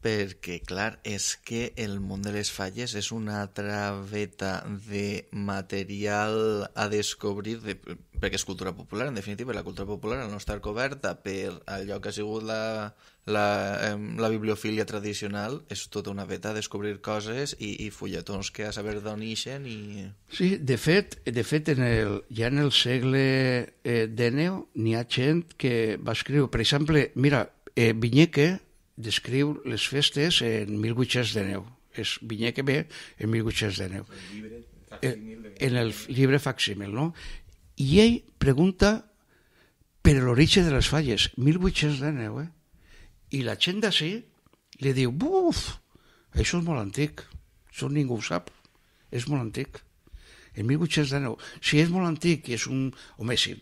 perquè, clar, és que el món de les falles és una altra veta de material a descobrir, perquè és cultura popular, en definitiva, la cultura popular al no estar coberta per allò que ha sigut la bibliofília tradicional, és tota una veta a descobrir coses i fulletons que a saber d'on ixen i... Sí, de fet ja en el segle XIX n'hi ha gent que va escriure, per exemple, mira, Viñeque descriu les festes en 1819. Viñeque ve en 1819. En el llibre facsímil, no? I ell pregunta per l'origen de les falles, 1819, I la gent d'ací li diu, buf, això és molt antic, això ningú ho sap, és molt antic. En 1819, si és molt antic i és un... Home, sí,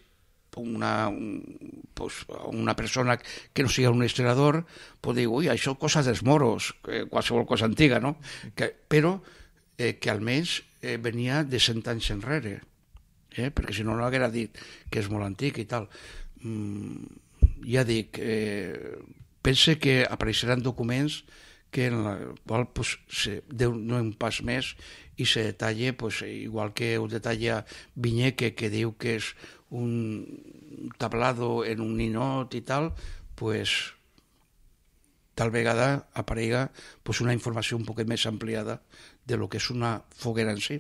una persona que no sigui un historiador pot dir, ui, això és cosa dels moros, qualsevol cosa antiga, no? Però que almenys venia de 100 anys enrere, perquè si no, no haguera dit que és molt antic i tal. Ja dic, pense que apareixeran documents que en el qual no un pas més i se detalla, igual que ho detalla Viñeque, que diu que és un tablado en un ninot i tal, tal vegada aparega una informació un poc més ampliada de lo que és una foguera en si.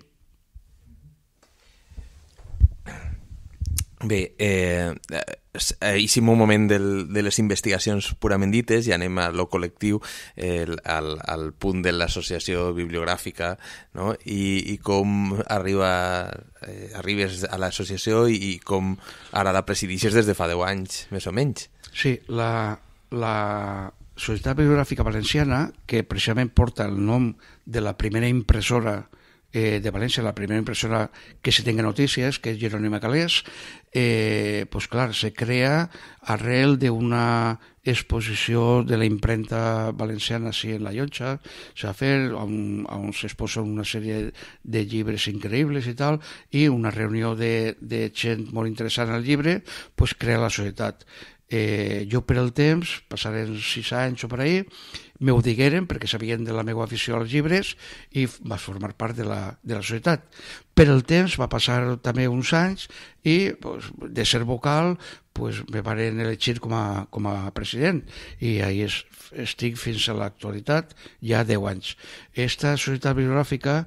Bé, eixim un moment de les investigacions purament dites i anem a lo col·lectiu, al punt de l'associació bibliogràfica, no? I com arribes a l'associació i com ara la presidixes des de fa 10 anys, més o menys. Sí, la Societat Bibliogràfica Valenciana, que precisament porta el nom de la primera impressora de València, la primera impressora que se tenga notícies, que és Jerónima Calés, clar, se crea arrel d'una exposició de la impremta valenciana en la Llotja, se va fer on s'exposa una sèrie de llibres increïbles i tal, i una reunió de gent molt interessant al llibre, crea la societat. Jo per el temps, passaren 6 anys o per ahí, m'ho digueren perquè sabien de la meva afició als llibres i vas formar part de la societat. Per el temps va passar també uns anys i de ser vocal me van elegir com a president i ahí estic fins a l'actualitat, ja 10 anys. Esta societat bibliogràfica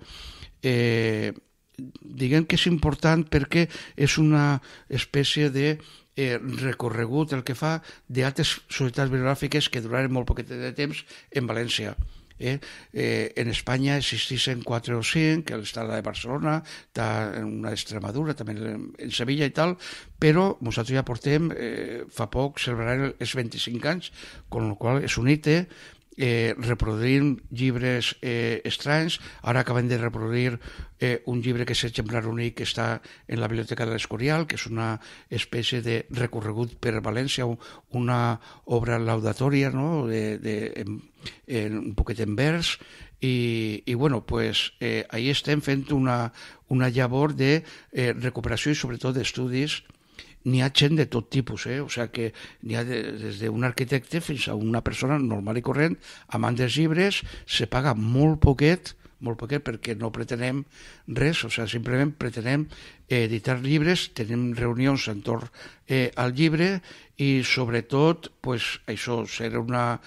diguem que és important perquè és una espècie de recorregut el que fa d'altres societats bibliogràfiques que duraren molt poquet de temps en València. En Espanya existissin 4 o 5, està la de Barcelona, està una d'Extremadura, també en Sevilla i tal, però nosaltres ja portem, fa poc, celebrarem els 25 anys, amb la qual és un hito, reproduint llibres estranys. Ara acabem de reproduir un llibre que és Exemplar únic, que està en la Biblioteca de l'Escorial, que és una espècie de recorregut per València, una obra laudatòria, no? Un poquet en vers, i ahí estem fent una llavor de recuperació i sobretot d'estudis. N'hi ha gent de tot tipus, o sigui que n'hi ha des d'un arquitecte fins a una persona normal i corrent, amant dels llibres, se paga molt poquet perquè no pretenem res, o sigui, simplement pretenem editar llibres, tenim reunions entorn al llibre i sobretot, això, ser una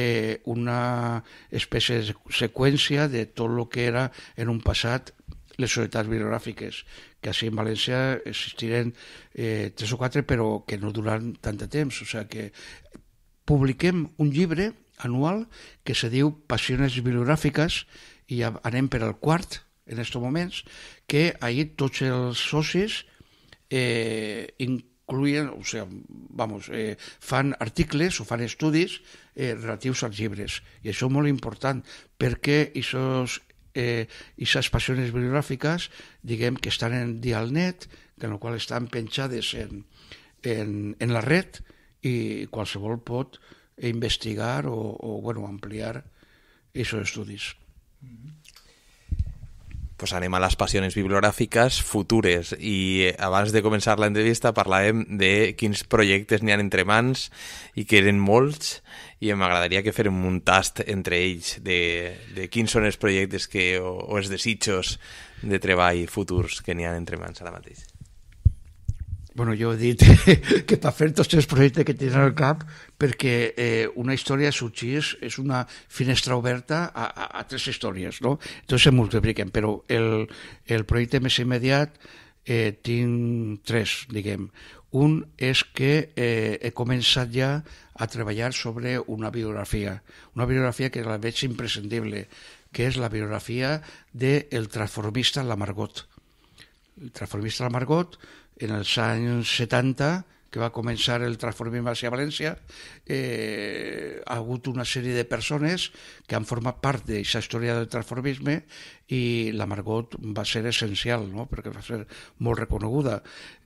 espècie de seqüència de tot el que era en un passat les societats bibliogràfiques, que així en València existiren 3 o 4, però que no duran tant de temps. O sigui que publiquem un llibre anual que se diu Passiones bibliogràfiques i anem per al 4 en aquests moments, que ahir tots els socis incluïen, o sigui, fan articles o fan estudis relatius als llibres. I això és molt important perquè aquestes passions bibliogràfiques, diguem que estan en Dialnet, en el qual estan penjades en la red i qualsevol pot investigar o ampliar aquests estudis. Pues anem a les passions bibliogràfiques futures i abans de començar l'entrevista parlàvem de quins projectes n'hi ha entre mans i que eren molts i m'agradaria que férem un tast entre ells de quins són els projectes o els desitjos de treball futurs que n'hi ha entre mans ara mateix. Bueno, jo he dit que per fer tots els projectes que tens al cap, perquè una història sorgeix, és una finestra oberta a 3 històries, no? Entonces se multipliquen, però el projecte més immediat tinc 3, diguem. Un és que he començat ja a treballar sobre una biografia que la veig imprescindible, que és la biografia del transformista La Margot. El transformista La Margot, en els anys 70, que va començar el transformisme a València, ha hagut una sèrie de persones que han format part d'aquesta història del transformisme i la Margot va ser essencial, no? Perquè va ser molt reconeguda.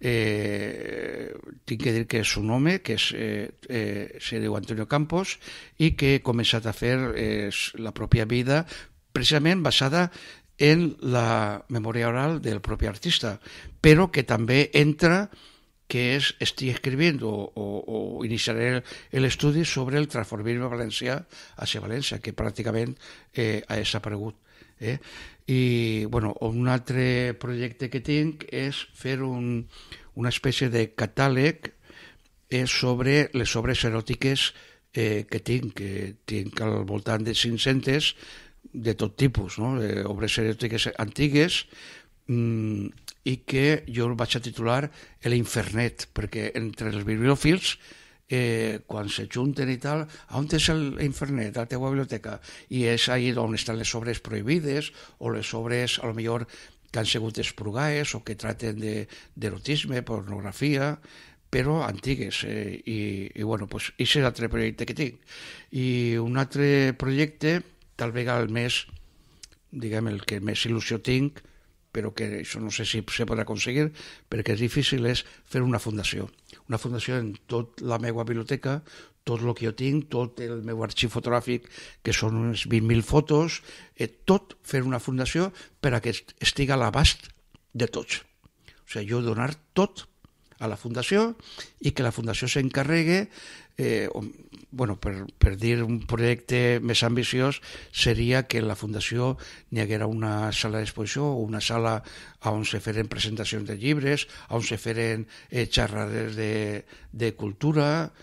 Tinc que dir que és un home que se diu Antonio Campos i que ha començat a fer la pròpia vida precisament basada en la memòria oral del propi artista, però que també entra que estic escrivint o iniciaré l'estudi sobre el transformisme valencià hacia València, que pràcticament ha desaparegut. I bueno, un altre projecte que tinc és fer una espècie de catàleg sobre les obres eròtiques que tinc al voltant de 500 de tot tipus, no? Obres eròtiques antigues, i que jo el vaig a titular l'Infernet, perquè entre els bibliòfils, quan se junten i tal, on és l'Infernet, a la teva biblioteca? I és ahí on estan les obres prohibides, o les obres, a lo millor, que han sigut expurgades, o que traten d'erotisme, pornografia, però antigues. I bueno, pues, és l'altre projecte que tinc. I un altre projecte, tal vegada el més, diguem, el que més il·lusió tinc, però que això no sé si se pot aconseguir, perquè és difícil, és fer una fundació. Una fundació en tota la meva biblioteca, tot el que jo tinc, tot el meu arxiu fotogràfic, que són unes 20.000 fotos, tot fer una fundació per a que estigui a l'abast de tots. O sigui, jo donar tot a la fundació i que la fundació s'encarregue, bueno, per dir un projecte més ambiciós, seria que en la fundació n'hi haguera una sala d'exposició o una sala on se feren presentacions de llibres, on se feren xerrades de cultura,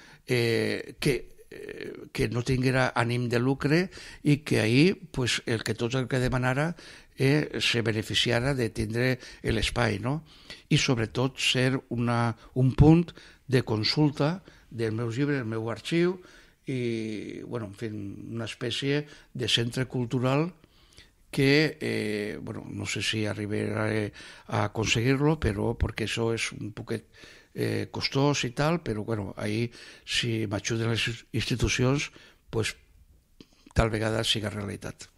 que no tinguera ànim de lucre i que ahir pues, el que demanara se beneficiara de tindre l'espai, no? I sobretot ser un punt de consulta dels meus llibres, del meu arxiu i, bueno, en fi, una espècie de centre cultural que, bueno, no sé si arribaré a aconseguir-lo, però perquè això és un poquet costós i tal, però, bueno, ahir, si m'ajuden les institucions, pues, tal vegada siga realitat.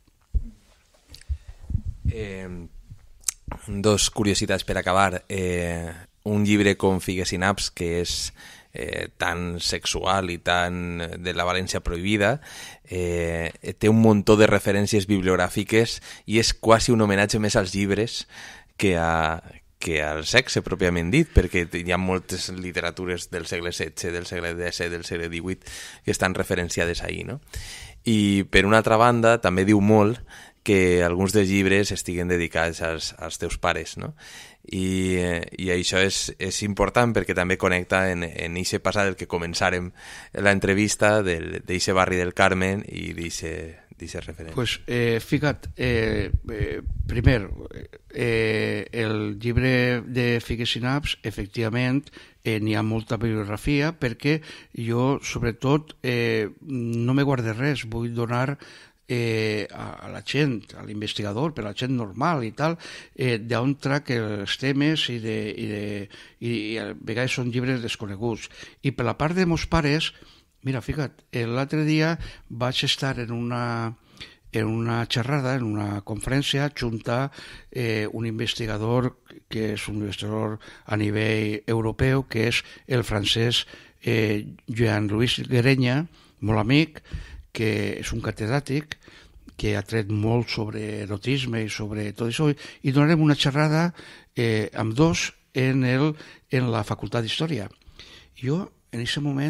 Dos curiositats per acabar. Un llibre com Figues i Naps, que és tan sexual i tan de la València prohibida, té un muntó de referències bibliogràfiques i és quasi un homenatge més als llibres que al sexe pròpiament dit, perquè hi ha moltes literatures del segle XVI, del segle XVII, del segle XVIII que estan referenciades ahir, no? I per una altra banda també diu molt que alguns dels llibres estiguen dedicats als teus pares, no? I això és important perquè també connecta en eixe passat del que començàrem l'entrevista d'eixe barri del Carmen i d'eixe referent. Pues fica't, primer, el llibre de Figues i Naps, efectivament, n'hi ha molta bibliografia perquè jo, sobretot, no me guarde res, vull donar a la gent, a l'investigador, per a la gent normal i tal, d'on trac els temes i a vegades són llibres desconeguts. I per la part de meus pares, mira, fica't, l'altre dia vaig estar en una xerrada, en una conferència, junta un investigador que és un investigador a nivell europeu, que és el francès Joan Luis Guerenya, molt amic, que és un catedràtic que ha tret molt sobre erotisme i sobre tot això, i donarem una xerrada amb dos en la facultat d'Història. Jo, en aquest moment,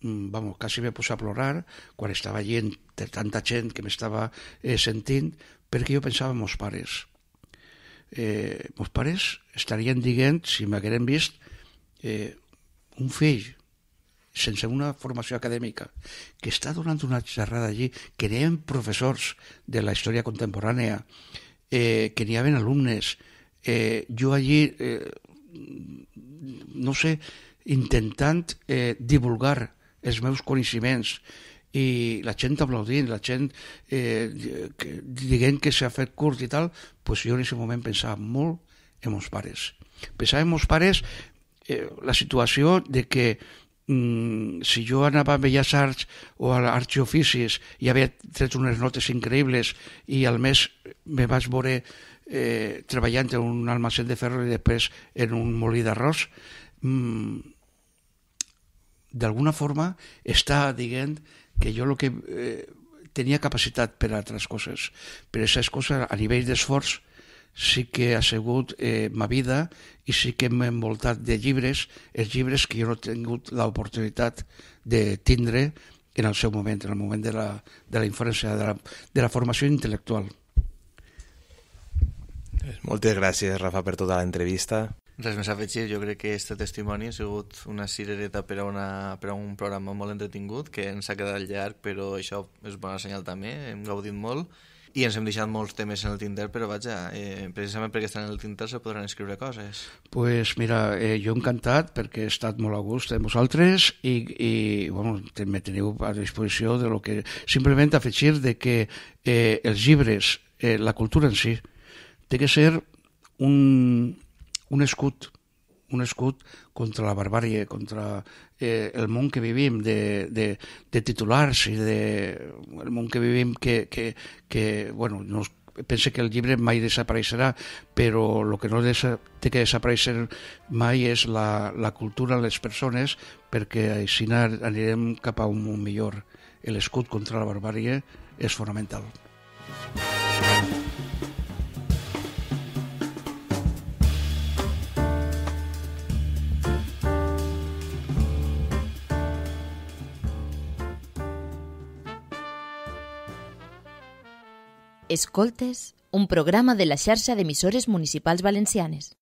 quasi me posa a plorar quan estava allí entre tanta gent que m'estava sentint, perquè jo pensava en meus pares. Meus pares estarien dient, si m'hagueren vist, un fill sense una formació acadèmica, que està donant una xerrada allí, que n'hi havia professors de la història contemporània, que n'hi havia alumnes, jo allí, no sé, intentant divulgar els meus coneixements, i la gent aplaudint, la gent dient que s'ha fet curt i tal, doncs jo en aquest moment pensava molt en meus pares. Pensava en meus pares la situació de que si jo anava a Belles Arts o a l'Arts i Oficis i havia tret unes notes increïbles i al mes me vaig veure treballant en un almacén de ferro i després en un molí d'arròs, d'alguna forma està dient que jo que tenia capacitat per a altres coses, però aquestes coses a nivell d'esforç sí que ha sigut ma vida i sí que m'he envoltat de llibres, els llibres que jo no he tingut l'oportunitat de tindre en el seu moment, en el moment de la infància, de la formació intel·lectual. Moltes gràcies, Rafa, per tota l'entrevista. Res més a afegir, jo crec que este testimoni ha sigut una cirereta per a un programa molt entretingut, que ens ha quedat llarg, però això és bona senyal també, hem gaudit molt, i ens hem deixat molts temes en el tinter, però vaja, precisament perquè estan en el tinter se podran escriure coses. Pues mira, jo encantat perquè he estat molt a gust amb vosaltres i bueno, me teniu a disposició de lo que... Simplement afegir de que els llibres, la cultura en si, té que ser un escut contra la barbàrie, contra el món que vivim de titulars i el món que vivim que bueno, no pense que el llibre mai desapareixerà, però el que no té que desaparèixer mai és la cultura de les persones, perquè així anirem cap a un món millor. L'escut contra la barbàrie és fonamental. Escoltes, un programa de la xarxa d'emissores municipals valencianes.